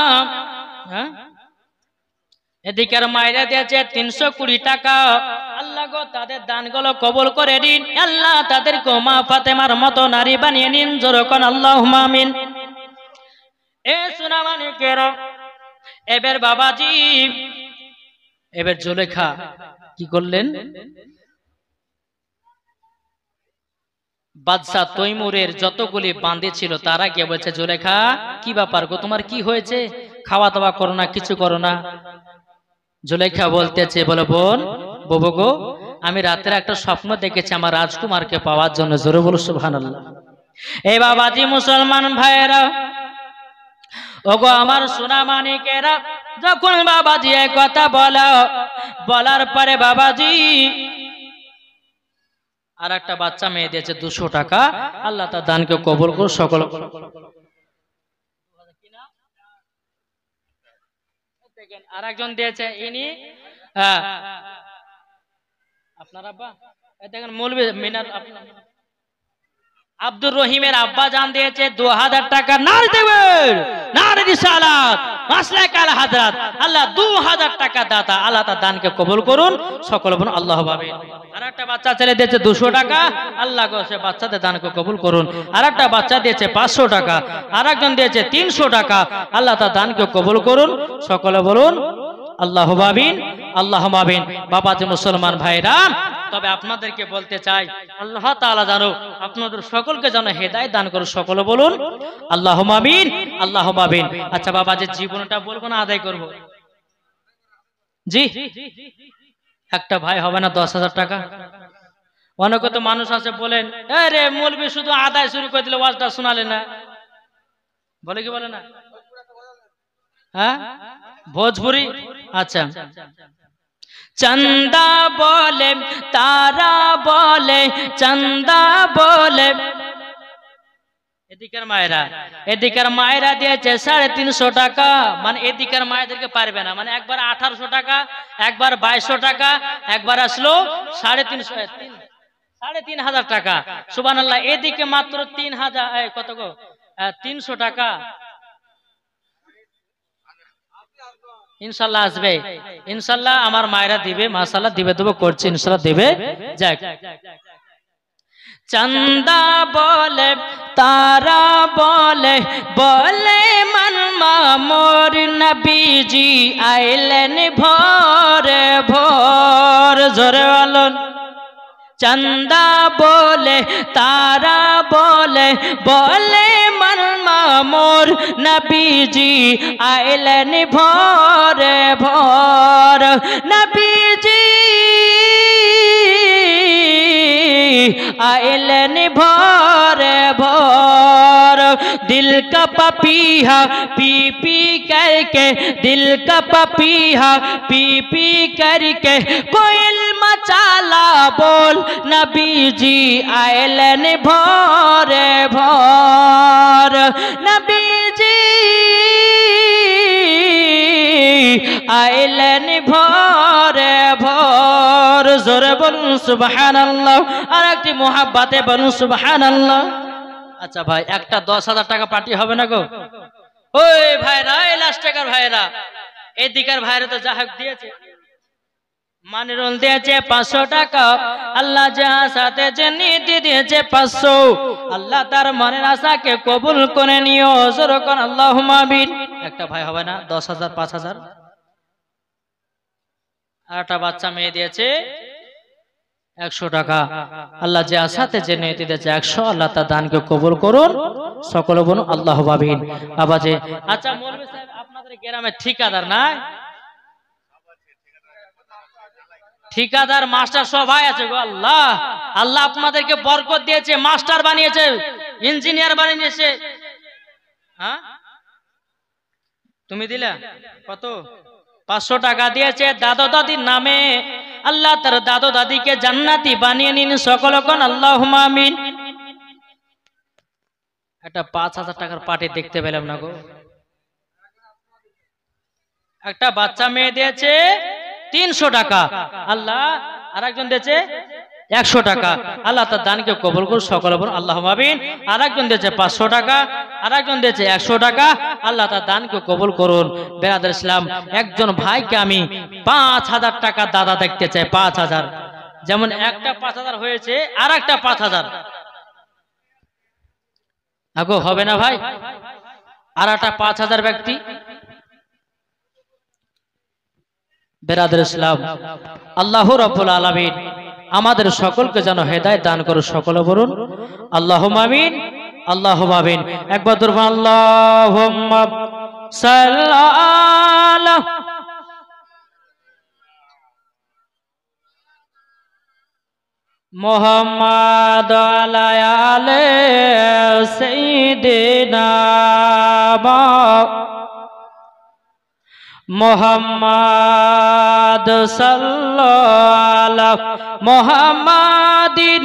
এদিকের মায়েরা দিয়েছে 320 টাকা। আল্লাহ গো তাদের দানগুলো কবুল করে দিন। আল্লাহ তাদেরকে মা ফাতেমার মতো নারী বানিয়ে নিন। জোরকান আল্লাহুম্মা আমিন। এ সোনামানিকেরা এবার বাবাজি এবার জুলেখা কি করলেন? বাদশাহ তৈমুরের যতগুলি বাঁধে ছিল তারা গিয়ে বলছে, জুলেখা কি ব্যাপার গো, তোমার কি হয়েছে? খাওয়া দাওয়া করো না, কিছু করো না। জুলেখা বলতেছে, বলে বোন বাবু গো, আমি রাতের একটা স্বপ্ন দেখেছি আমার রাজকুমারকে পাওয়ার জন্য। জোরে বলো সুবহানাল্লাহ। এই বাবাজি মুসলমান ভাইয়েরা, ওগো আমার সোনা মানিকেরা, যখন বাবাজি এই কথা বলার পরে বাবাজি আর একটা বাচ্চা মেয়ে দিয়েছে 200 টাকা। আল্লাহ তার দানকে কবুল করুন। সকল আর একজন দিয়েছে ইনি আপনার আব্বা, দেখেন মৌলভী মিনার আব্দুর রহিমের আব্বা জান দিয়েছে 2000 টাকা। নার দেবেন নার রিসালাত মাসলাক আল হাজরাত। আল্লাহ 2000 টাকা দাতা, আল্লাহ তার দানকে কবুল করুন। সকল বলুন আল্লাহ পাবেন। আর একটা বাচ্চা ছেলে দিয়েছে 200 টাকা। আল্লাহ গো সে বাচ্চাদের দানকে কবুল করুন। আর একটা বাচ্চা দিয়েছে 500 টাকা। আর একজন দিয়েছে 300 টাকা। আল্লাহ তার দানকে কবুল করুন। সকলে বলুন আল্লাহ পাবেন, আল্লাহ পাবেন। বাবাজি মুসলমান ভাইরা, তবে আপনাদেরকে বলতে চাই আল্লাহ তাআলা জানো আপনাদের সকলকে যেন হেদায়েত দান করুন। সকলে বলুন আল্লাহুম্মা আমিন, আল্লাহুম্মা আমিন। আচ্ছা বাবা যে জীবনটা বলবো না আদায় করব? জি একটা ভাই হবে না 10,000 টাকা? অনেকে তো মানুষ আছে বলেন, আরে মৌলবি শুধু আদায় শুরু করে দিলে ওয়াজটা শোনালে না, বলে কি বলে না? হ্যাঁ ভোজপুরি। আচ্ছা চন্দা বলে তারা বলে চন্দা বলে। এদিকের মায়েরা দিয়েছে 350 টাকা। মানে এদিকের মায়েদেরকে পারবে না, মানে একবার 1800 টাকা, একবার 2200 টাকা, একবার আসলো 3,500 টাকা। সুবহানাল্লাহ। এদিকে মাত্র 3000 কত গো 300 টাকা। ইনশাল্লাহ আসবে, ইনশাল্লাহ আমার মায়েরা দিবে, মাশাআল্লাহ দিবে দেবো করছে, ইনশাল্লাহ দেবে। যাক চন্দা বলে তারা বলে বলে মনমা মোর নবীজি আইলেন ভোরে ভোর। জোরে বলুন চন্দা বলে তারা বলে বলে মনমা মোর নবীজি আইলেন ভরে ভর নবীজি आइलन भोर भोर दिल का पपीहा पी पी करके दिल का पपीहा पी पी करके कोयल मचाला बोल नबी जी आइलन भोर भोर नबी जी आइलन भोर भोर जोरे बोलूं सुबहानाल्लाह और एक मोहब्बते बोलूं सुबहानाल्लाह। अच्छा भाई একটা 10,000 টাকা পার্টি হবে না গো ওই ভাইরা এই লাস্ট টাকার ভাইরা এদিকার ভাইরা তো যা হক দিয়েছে মানিরুল দিয়েছে 500 টাকা আল্লাহ যার সাথে যে নীতি দিয়েছে 500 আল্লাহ তার মনের আশাকে কবুল করে নিও জোরে কোন আল্লাহুম্মা আমিন। একটা ভাই হবে না 10,000 5,000 আর একটা বাচ্চা মেয়ে দিয়েছে 100 টাকা আল্লাহ যে আশাতে যে নীতি দিয়েছে 100 আল্লাহ তার দানকে কবুল করুন সকলে বলুন আল্লাহুম্মা আমিন। বাবাজি আচ্ছা মৌলভী সাহেব আপনাদের গ্রামে ঠিকাদার নাই ঠিকাদার মাস্টার সবাই আছে গো আল্লাহ আল্লাহ আপনাদেরকে বরকত দিয়েছে মাস্টার বানিয়েছে ইঞ্জিনিয়ার বানিয়েছে হ্যাঁ তুমি দিলা কত 500 টাকা দিয়েছে দাদা দাদির নামে আল্লাহ তার দাদা দাদিকে জান্নাতি বানিয়ে নিন সকলে কোন আল্লাহুম্মা আমিন। একটা 5,000 টাকার পার্টি দেখতে পেলাম না গো একটা বাচ্চা মেয়ে দিয়েছে 300 টাকা আল্লাহ আরেকজন দিয়েছে 100 টাকা আল্লাহ তার দানকে কবুল করুন সকলে বলুন আল্লাহুম্মা আমিন। আরেকজন দিয়েছে 500 টাকা আরেকজন দিয়েছে 100 টাকা আল্লাহ তার দানকে কবুল করুন। বেরাদার ইসলাম একজন ভাইকে আমি 5,000 টাকা দাদা দেখতে চাই 5,000 যেমন একটা 5,000 হয়েছে আর একটা 5,000 আগো হবে না ভাই আর একটা 5,000 ব্যক্তি বেরাদার ইসলাম আল্লাহ রাব্বুল আলামিন আমাদের সকলকে যেন হেদায়েত দান করুন সকলে বলুন আল্লাহুম্মা আমিন আল্লাহুম্মা আমিন। একবার দরুদ আল্লাহুম্মা সাল্লাল্লাহু মুহাম্মাদ আলাইহি সাইয়্যিদিনা মোহাম্মদ সাল্লাল্লাহু মোহাম্মদিন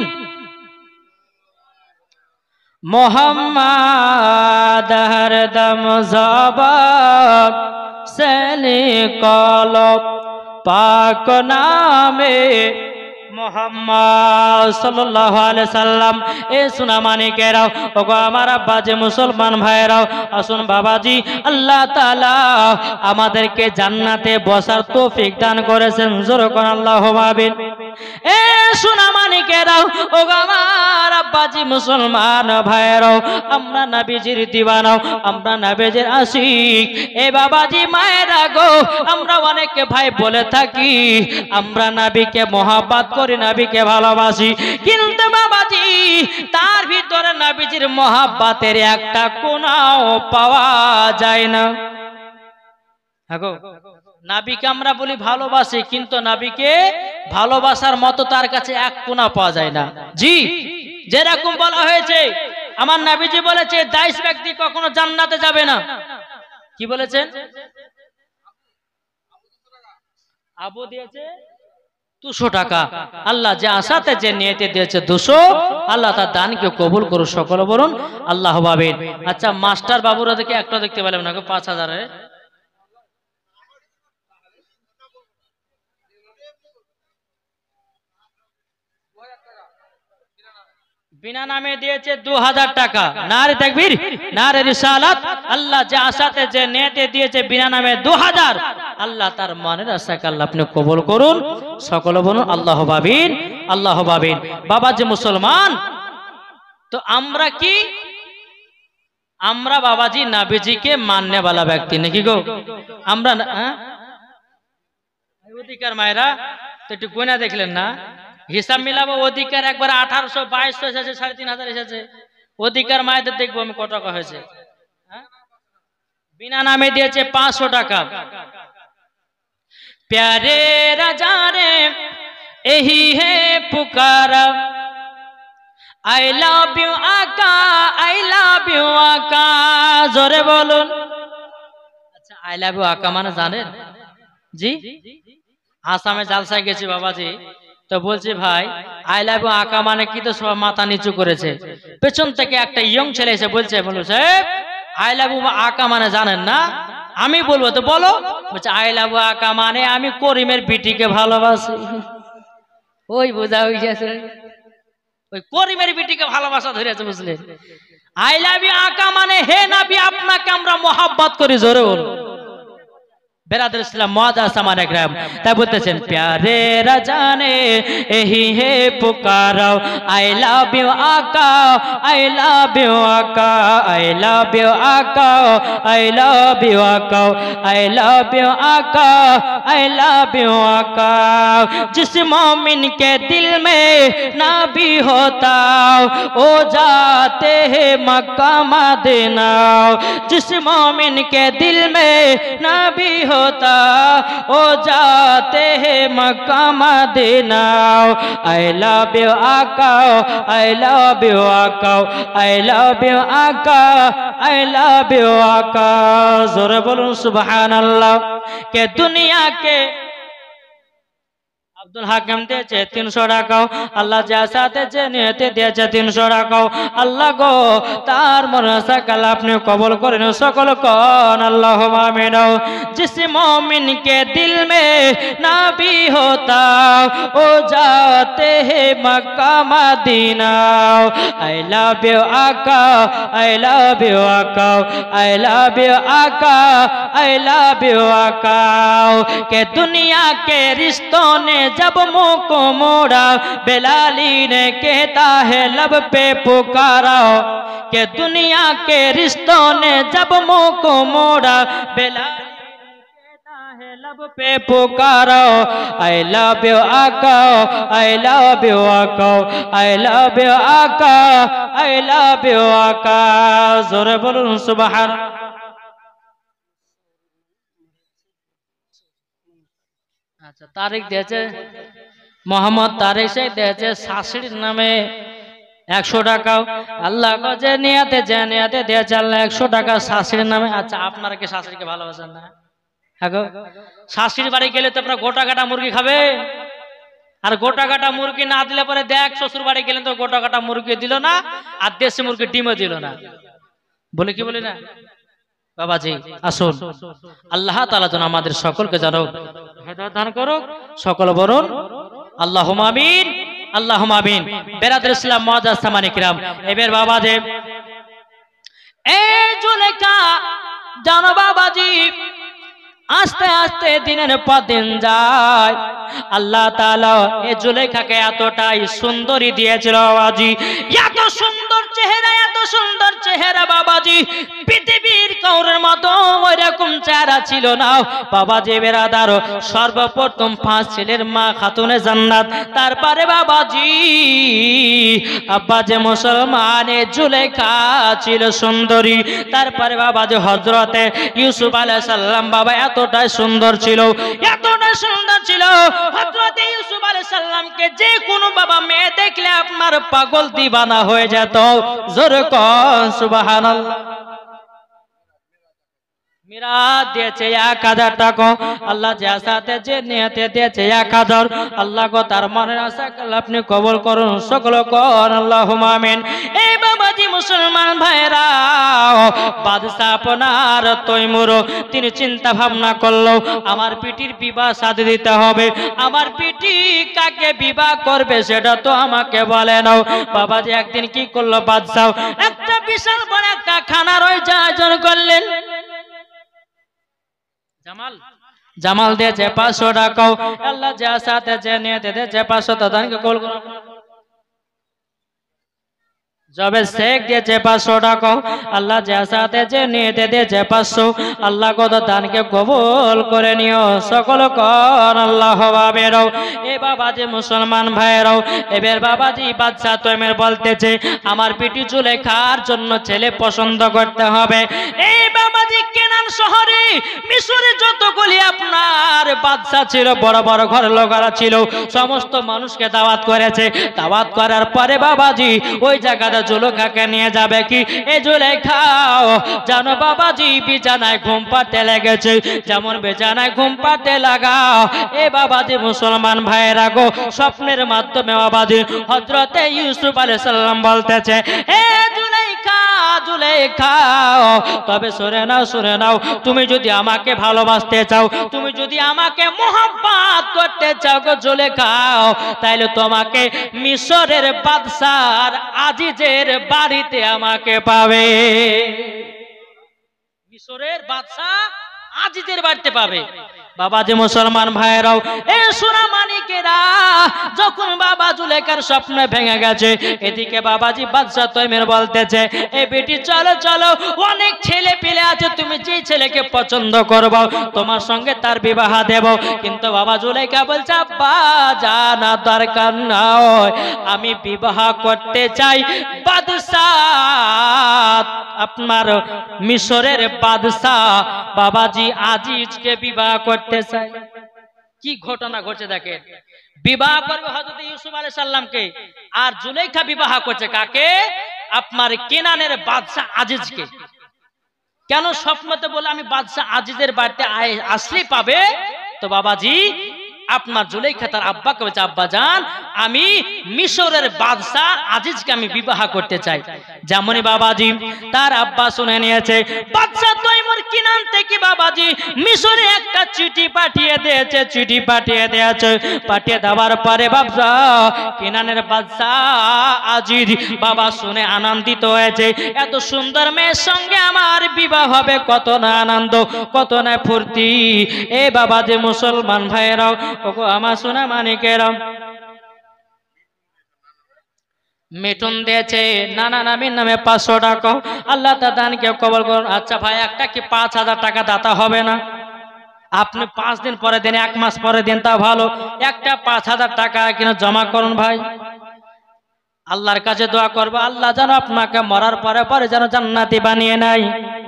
মোহাম্মদ হরদম জবান সে নিকলো পাক নামে মোহাম্মদ সাল্লাল্লাহু আলাইহি সাল্লাম। এ সোনা মানিকেরাও ওগো আমার আব্বাজি মুসলমান ভাইরাও আসুন বাবাজি আল্লাহ তাআলা আমাদেরকে জান্নাতে বসার তৌফিক দান করেছেন জোরে কোন আল্লাহুম্মা আমিন। এ সোনা মানিকেরাও ওগো আমার আব্বাজি মুসলমান ভাইরাও আমরা নবীজির দিওয়ানা আমরা নবীজির আশিক। এ বাবাজি মায়েরা গো আমরা অনেকে ভাই বলে থাকি আমরা নবীকে মহব্বত করি নবীকে ভালোবাসি কিন্তু বাবাজি তার ভিতরে নবীজির মহব্বতের একটা কোণাও পাওয়া যায় না। আগো নবীকে আমরা বলি ভালোবাসি কিন্তু নবীকে ভালোবাসার মতো তার কাছে এক কোণা পাওয়া যায় না। জি যেরকম বলা হয়েছে আমার নবীজি বলেছে 22 ব্যক্তি কখনো জান্নাতে যাবে না। কি বলেছেন? আবু দিয়েছে 200 টাকা আল্লাহ যে আশাতে যে নিয়তে দিয়েছে 200 আল্লাহ তার দানকে কবুল করুন সকলে বলুন আল্লাহুম্মা আমিন। আচ্ছা মাস্টার বাবুরা দেখে একটা দেখতে পেলাম না 5,000 এ বিনা নামে দিয়েছে 2000 টাকা নারে তাকবীর নারে রিসালাত আল্লাহ যে আশাতে যে নিয়তে দিয়েছে বিনা নামে 2000 আল্লাহ তার মনের আশাকে আল্লাহ আপনি কবুল করুন সকলে বলুন আল্লাহুম্মা আমিন আল্লাহুম্মা আমিন। বাবা যে মুসলমান তো আমরা কি আমরা বাবাজি নবীজিকে মাননে वाला ব্যক্তি নাকি গো আমরা অধিকার মায়েরা তো একটু গোনা দেখলেন না হিসাব মিলাবো অধিকার একবার 1800 2200 এসেছে 3500 এসেছে অধিকার মায়েদের দেখবো আমি কত টাকা হয়েছে বিনা নামে দিয়েছে 500 টাকা। प्यारे राजा रे यही है पुकारा, आई लव यू आका, आई लव यू आका, जोरे बोलुन। अच्छा आई लव यू आका माने जानेन जी? आसामे জালসায় গেছি বাবাজি, তো বলছি ভাই আই লাভ ইউ আকা মানে কি? তো সব মাথা নিচু করেছে। পেছন থেকে একটা ইয়ং ছেলে এসে বলছে, বলুন সাহেব আই লাভ ইউ আকা মানে জানেন না? আমি বলবো তো বলো। বলছে আই লাভ ইউ আকা মানে আমি করিমের বিটিকে ভালোবাসি। ওই বোঝা হয়ে গেছে, ওই করিমের বিটিকে ভালোবাসা ধরেছে, বুঝলেন? আই লাভ ইউ আকা মানে হে নবী আপনাকে আমরা মোহাব্বত করি, জোরে বলুন। बेरादर इस्लाम मुआज़्ज़ज़ सामान इकराम तब बोलते हैं प्यारे राजा ने यही है पुकारा, आई लव यू आका, आई लव यू आका, आई लव यू आका, आई लव यू आका, आई लव यू आका, आई लव यू आका। जिस मोमिन के दिल में नबी होता वो जाते हैं मक्का मदीना, जिस मोमिन के दिल में नबी होता ओ जाते हैं Mecca Medina. I love you आका, आई लव यू आका, आई लव यू आका, आई लव यू आका, जोरे बोलूं सुभान अल्लाह। के दुनिया के আব্দুল হাকিম দিয়েছে 300 টাকা, আল্লাহ যা সাথে নিয়েতে দিয়েছে 300 টাকা। আল্লাহ গো তার মনসাকাল আপনি কবুল করেন, সকল কোন আল্লাহুম্মা আমিন। जिस मोमिन के दिल में नबी होता ओ जाते हैं Mecca Medina. I love you आका, आई लव यू आका, आई लव यू आका, आई लव यू आका। के दुनिया के रिश्तों ने जब मुंह को मोड़ा बेलाली ने कहता है लब पे पुकारा, के दुनिया के रिश्तों ने जब मुंह को मोड़ा बेलाली लब पे पुकारो। आई लव यू आका, आई लव यू आका, आई लव यू आका, आई लव यू आका, जोरे बोलूं सुभान। আচ্ছা তারিখ দিয়েছে মোহাম্মদ তারিখ শেখ দিয়েছে শাশুড়ির নামে 100 টাকা। আল্লাহ যে নিয়াতে দিয়েছে আল্লাহ 100 টাকা শাশুড়ির নামে। আচ্ছা আপনারা কি শাশুড়িকে ভালোবাসেন না? শাশুড়ির বাড়ি গেলে তো আপনার গোটা কাটা মুরগি খাবে, আর গোটা কাটা মুরগি না দিলে পরে দেখ শ্বশুর বাড়ি গেলেন তো গোটা কাটা মুরগি দিল না আর দেশি মুরগি ডিমও দিল না, বলে কি বলি না? বাবাজি আসুন আল্লাহ তাআলা যেন আমাদের সকলকে জানো হেদায়েত দান করুক, সকল বরণ আল্লাহুম্মা আমিন, আল্লাহুম্মা আমিন। বেরাদর ইসলাম মুআজ্জাজ সামানি কিরাম, এবার বাবাজি এই জুলেখা জানো বাবাজি আস্তে আস্তে দিনের পর দিন যায়। আল্লাহ তাআলা এই জুলেখাকে এতটাই সুন্দরী দিয়েছিল বাবাজি, এত সুন্দর চেহারা, এত সুন্দর চেহারা বাবাজি পৃথিবীর কাউরের মতো ওইরকম চেহারা ছিল না বাবাজি। বেরাদার সর্বপ্রথম 5 ছেলের মা খাতুনে জান্নাত, তারপরে বাবাজি আব্বা যে মুসলমানে জুলেখা ছিল সুন্দরী, তারপরে বাবাজি হযরতে ইউসুফ আলাইহিস সালাম বাবা এতটাই সুন্দর ছিল, এতটাই সুন্দর ছিল হযরতে ইউসুফ আলাইহিস সালামকে যে কোনো বাবা মেয়ে দেখলে আপনার পাগল দিবানা হয়ে যেত, জোরে কোন সুবহানাল্লাহ। মিরাজ দিয়েছে 1000 টাকা, আল্লাহ যা সাথে যে নিয়তে দিয়েছে 1000, আল্লাহ গো তার মনের আশা আপনি কবুল করুন, সকল কোন আল্লাহুম্মা আমিন। এই বাবাজি মুসলমান ভাইরা বাদশা আপনার তৈমুর তিনি চিন্তা ভাবনা করলো আমার পিটির বিবাহ সাথে দিতে হবে, আমার পিটি কাকে বিবাহ করবে সেটা তো আমাকে বলে নাও। বাবাজি একদিন কি করলো বাদশা, একটা বিশাল বড় একটা খানার আয়োজন করলেন। জামাল দিয়েছে 500 টাকা, আল্লাহ যা সাথে যে নিয়ে দিয়েছে 500 দানকে কবুল করুন। জবে শেখ দিয়েছে 500 টাকা, আল্লাহ জাসাতে যে নিতে দিয়েছে 500, আল্লাহ কত দানকে কবুল করে নিও সকল কর আল্লাহ বাবেরও। এ বাবাজি মুসলমান ভাইরাও, এবার বাবাজি বাদশা তৈমের বলতেছে আমার পিটি জুলেখার জন্য ছেলে পছন্দ করতে হবে। এই বাবাজি কেনান শহরে মিশরে যতগুলি আপনার বাদশা ছিল, বড় বড় ঘরের লোকেরা ছিল, সমস্ত মানুষকে দাওয়াত করেছে। দাওয়াত করার পরে বাবাজি ওই জায়গাটা জুলেখাকে নিয়ে যাবে কি, এই জুলেখাও জানো বাবাজি বিছানায় ঘুম পাড়তে লেগেছে। যেমন বিছানায় ঘুম পাড়তে লাগাও এ বাবাজি মুসলমান ভাইয়েরা গো, স্বপ্নের মাধ্যমে বাবাজি হযরতে ইউসুফ আলাইহিস সালাম বলতেছে এ জুলেখা জুলেখা, তবে শুনে নাও শুনে নাও, তুমি যদি আমাকে ভালোবাসতে চাও, তুমি যদি আমাকে মোহাব্বত করতে চাও গো জুলেখা, তাইলে তোমাকে মিশরের বাদশার আজিজের বাড়িতে আমাকে পাবে। মিশরের বাদশা আজিজের বাড়িতে পাবে। বাবাজি মুসলমান ভাইরাও, এ সোনা মানিকেরা, যখন বাবা জুলেখার স্বপ্ন ভেঙে গেছে, এদিকে বাবাজি বাদশা তৈমের বলতেছে এ বেটি চলো চলো, অনেক ছেলে পেলে আছে, তুমি যে ছেলেকে পছন্দ করবো তোমার সঙ্গে তার বিবাহ দেব। কিন্তু বাবা জুলেখা বলছে আব্বা জানা দরকার নয়, আমি বিবাহ করতে চাই বাদশা, আপনার মিশরের বাদশা বাবাজি আজিজকে বিবাহ করতে চাই। কি ঘটনা ঘটছে দেখেন, বিবাহ করবে হযরত ইউসুফ আলাইহিস সালামকে, আর জুলেখা বিবাহ করছে কাকে, আপনার কেনানের বাদশা আজিজকে। কেন স্বপ্নতে বলে আমি বাদশা আজিজের বাড়িতে আসলেই পাবে, তো বাবাজি আপনার জুলেখা তার আব্বাকে বলছে আব্বা জান আমি মিশরের বাদশা আজিজকে আমি বিবাহ করতে চাই। যেমনই বাবাজি তার আব্বা শুনে নিয়েছে, বাদশা তৈমুর কিনান থেকে বাবাজি মিশরে একটা চিঠি পাঠিয়ে দিয়েছে, চিঠি পাঠিয়ে দিয়েছে। পাঠিয়ে দেওয়ার পরে বাদশা কিনানের বাদশা আজিজ বাবা শুনে আনন্দিত হয়েছে, এত সুন্দর মেয়ের সঙ্গে আমার বিবাহ হবে, কত না আনন্দ কত না ফুর্তি। এ বাবাজি মুসলমান ভাইয়েরাও, ওগো আমার সোনা মানিকেরাও, মিঠুন দিয়েছে নানা নামের নামে 500 টাকা, আল্লাহ তার দানকে কবুল করুন। আচ্ছা ভাই একটা কি 5000 টাকা দাতা হবে না? আপনি 5 দিন পরে দিন, 1 মাস পরে দিন, তা ভালো, একটা 5000 টাকা কিনা জমা করুন ভাই। আল্লাহর কাছে দোয়া করবো আল্লাহ যেন আপনাকে মরার পরে পরে যেন জান্নাতি বানিয়ে নাই।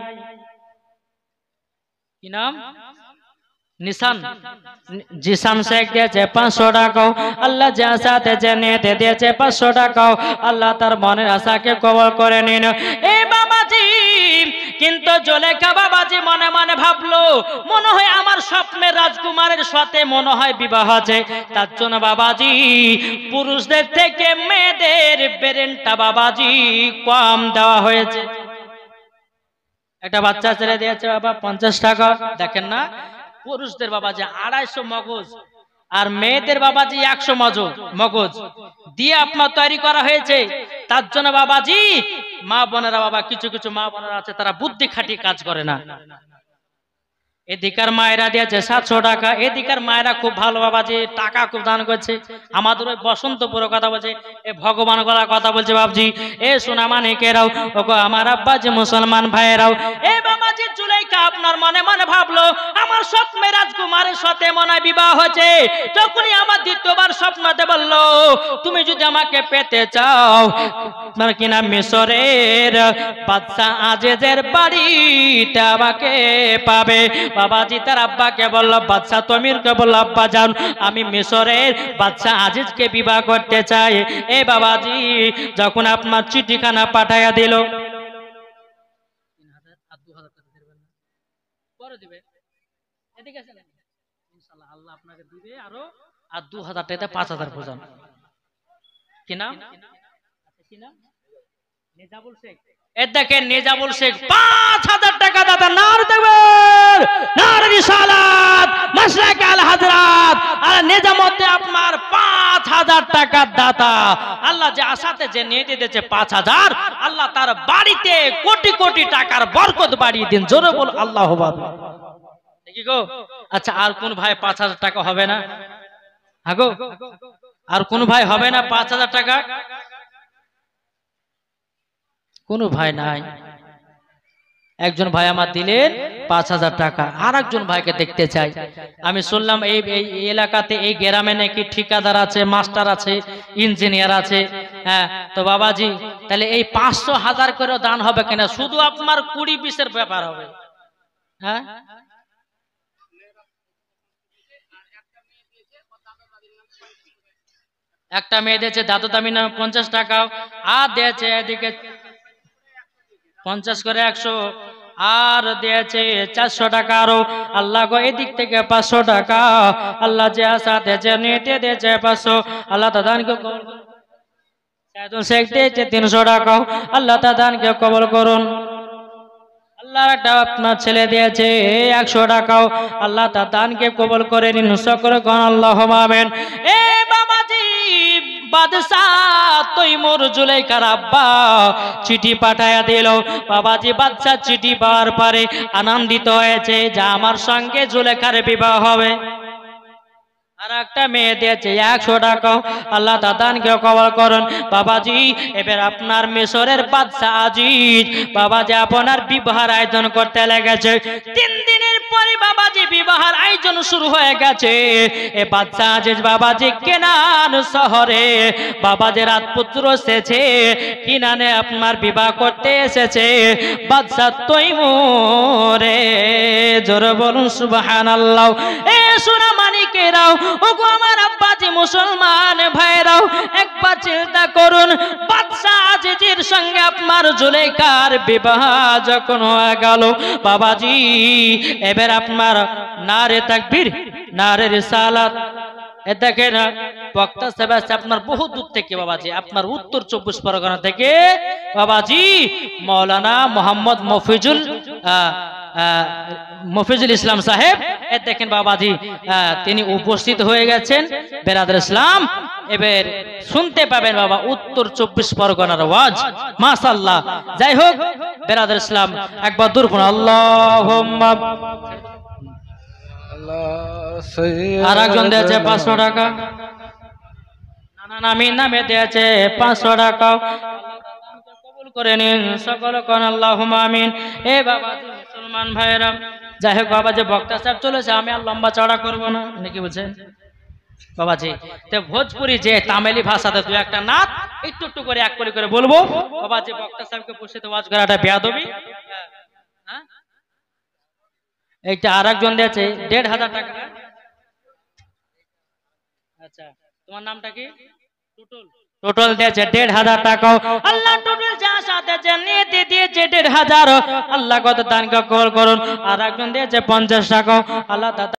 কি নাম? নিশান জিসান শেখ দিয়েছে 500 টাকা, আল্লাহ যা সাথে জেনেতে দিয়েছে 500 টাকা, আল্লাহ তার মনের আশাকে কবুল করে নিন। এ বাবাজি কিন্তু জুলেখা বাবাজি মনে মনে ভাবলো মনে হয় আমার স্বপ্নের রাজকুমারের সাথে মনে হয় বিবাহ আছে, তার জন্য বাবাজি পুরুষদের থেকে মেয়েদের ব্রেনটা বাবাজি কম দেওয়া হয়েছে। একটা বাচ্চা ছেড়ে দিয়েছে বাবা 50 টাকা, দেখেন না, পুরুষদের বাবাজি 250 মগজ আর মেয়েদের বাবাজি 100 মগজ দিয়ে আপনার তৈরি করা হয়েছে। তার জন্য বাবাজি মা বোনেরা, বাবা কিছু কিছু মা বোনেরা আছে তারা বুদ্ধি খাটিয়ে কাজ করে না। এদিকার মায়েরা দিয়েছে 700 টাকা, এদিকার মায়েরা খুব ভালো বাবাজি টাকা খুব দান করছে। আমাদের ওই বসন্তপুর কথা বলছে, এ ভগবান গলা কথা বলছে বাবজি। এ সোনা মানিকেরাও, ওগো আমার আব্বা যে মুসলমান ভাইয়েরাও, এ বাবাজি জুলেখা আপনার মনে মনে ভাবলো আমার স্বপ্নের রাজকুমারের সাথে মনে হয় বিবাহ হয়েছে। যখনই আমার দ্বিতীয়বার স্বপ্নতে বললো তুমি যদি আমাকে পেতে চাও আপনার কিনা মিশরের বাদশা আজিজের বাড়িটা আমাকে পাবে। বাবাজি তার আব্বাকে বলল, বাদশা তমিরকে বলল আব্বা জান আমি মিশরের বাদশা আজিজকে বিবাহ করতে চাই। এ বাবাজি যখন আপনার চিঠিখানা পাঠাইয়া দিল, আল্লাহ আপনাকে দিবে আরো আর 2000 টাকা 5000 পর্যন্ত। কি নাম? নিজামুল শেখ। এ দেখেন নিজামুল শেখ 5000 টাকা দাতা, নার দেবেন নার রিসালাত মাশরাক আল হযরত আর নিজামতে আপনার 5000 টাকা দাতা। আল্লাহ যে আশাতে যে নিয়ে দিয়েছে 5000, আল্লাহ তার বাড়িতে কোটি কোটি টাকার বরকত বাড়িয়ে দিন। জোরে বল আল্লাহু আকবার। দেখি গো, আচ্ছা আর কোন ভাই 5000 টাকা হবে না? আগো আর কোন ভাই হবে না 5000 টাকা? কোনো ভাই নাই। একজন ভাই আমার দিলেন 5,000 টাকা, আর একজন ভাইকে দেখতে চাই। আমি শুনলাম এই এলাকাতে এই গ্রামে নাকি ঠিকাদার আছে, মাস্টার আছে, ইঞ্জিনিয়ার আছে। হ্যাঁ, তো বাবাজি তাহলে এই 500,000 করে দান হবে কিনা? শুধু আপনার 20-20-এর ব্যাপার হবে। হ্যাঁ, একটা মেয়ে দিয়েছে দাদু দামি নামে 50 টাকা, আর দিয়েছে এদিকে 50 করে 100, আর দিয়েছে 400 টাকা আরো। আল্লাহ গো এদিক থেকে 500 টাকা আল্লাহ যে আসাতে যে নিতে দিয়েছে 500, আল্লাহ দাদানকে শেখ দিয়েছে 300 টাকা, আল্লাহ দাদানকে কবল করুন। আল্লাহ একটা আপনার ছেলে দিয়েছে 100 টাকাও, আল্লাহ তার দানকে কবল করে নিন। সকলে কোন আল্লাহুম্মা আমিন। এ বাবাজি বাদশাহ তৈমুর জুলাইখার আব্বা চিঠি পাঠায়া দিল। বাবাজি বাদশা চিঠি পাওয়ার পরে আনন্দিত হয়েছে যে আমার সঙ্গে জুলেখার বিবাহ হবে। আর একটা মেয়ে দিয়েছে 100 টাকা, আল্লাহ দাদানকে কবল করুন। বাবাজি এবার আপনার মিশরের বাদশাহ আজিজ বাবাজি আপনার বিবাহের আয়োজন করতে লেগেছে। 3 দিনের পরে বাবাজি বিবাহের আয়োজন শুরু হয়ে গেছে। এ বাদশাহ আজিজ বাবাজি কেনান শহরে বাবাজি রাজপুত্র এসেছে, কিনানে আপনার বিবাহ করতে এসেছে বাদশাহ তৈমুরে। জোরে বলুন সুবহানাল্লাহ। এ সোনা মানিকেরাও, ওগো আমার আব্বাজি মুসলমান ভাইরাও, একবার চিন্তা করুন বাদশাহ আজিজের সঙ্গে আপনার জুলেখার বিবাহ যখন হয়ে গেল বাবাজি, এবার আপনার নারে তাকবীর নারে রিসালাত। এ দেখেন বক্তা সাহেব আছে আপনার বহু দূর থেকে বাবাজি, আপনার উত্তর 24 পরগনা থেকে বাবাজি মাওলানা মোহাম্মদ মফিজুল ইসলাম সাহেব। এ দেখেন বাবাজি তিনি উপস্থিত হয়ে গেছেন। বেরাদার ইসলাম এবার শুনতে পাবেন বাবা উত্তর 24 পরগনার ওয়াজ, মাশাআল্লাহ। যাই হোক বেরাদার ইসলাম একবার দূর করুন আল্লাহুম্মা। আর একজন দিয়েছে 500 টাকা, নানা নামের নামে দিয়েছে 500 টাকা, কবুল করে নিন সকল কোন আল্লাহুম্মা আমিন। এ বাবা মুসলমান ভাইরা, যাই হোক বাবা যে বক্তা সাহেব চলেছে আমি আর লম্বা চড়া করবো না, নাকি বুঝছেন বাবাজি? তো ভোজপুরি যে তামিলি ভাষাতে 2-1টা নাত একটু একটু করে এক করে বলবো বাবাজি। বক্তা সাহেবকে বসে ওয়াজ করাটা বেয়াদবি। হ্যাঁ, এইটা আর একজন দিয়েছে 1,500 টাকা। আচ্ছা তোমার নামটা কি? টুটুল। টোটাল দিয়েছে 1,500 টাকা। আল্লাহ টোটাল যা সাথে নিয়ে দিয়েছে 1,500, আল্লাহ কত দান কবুল করুন। আর একজন দিয়েছে 50 টাকা, আল্লাহ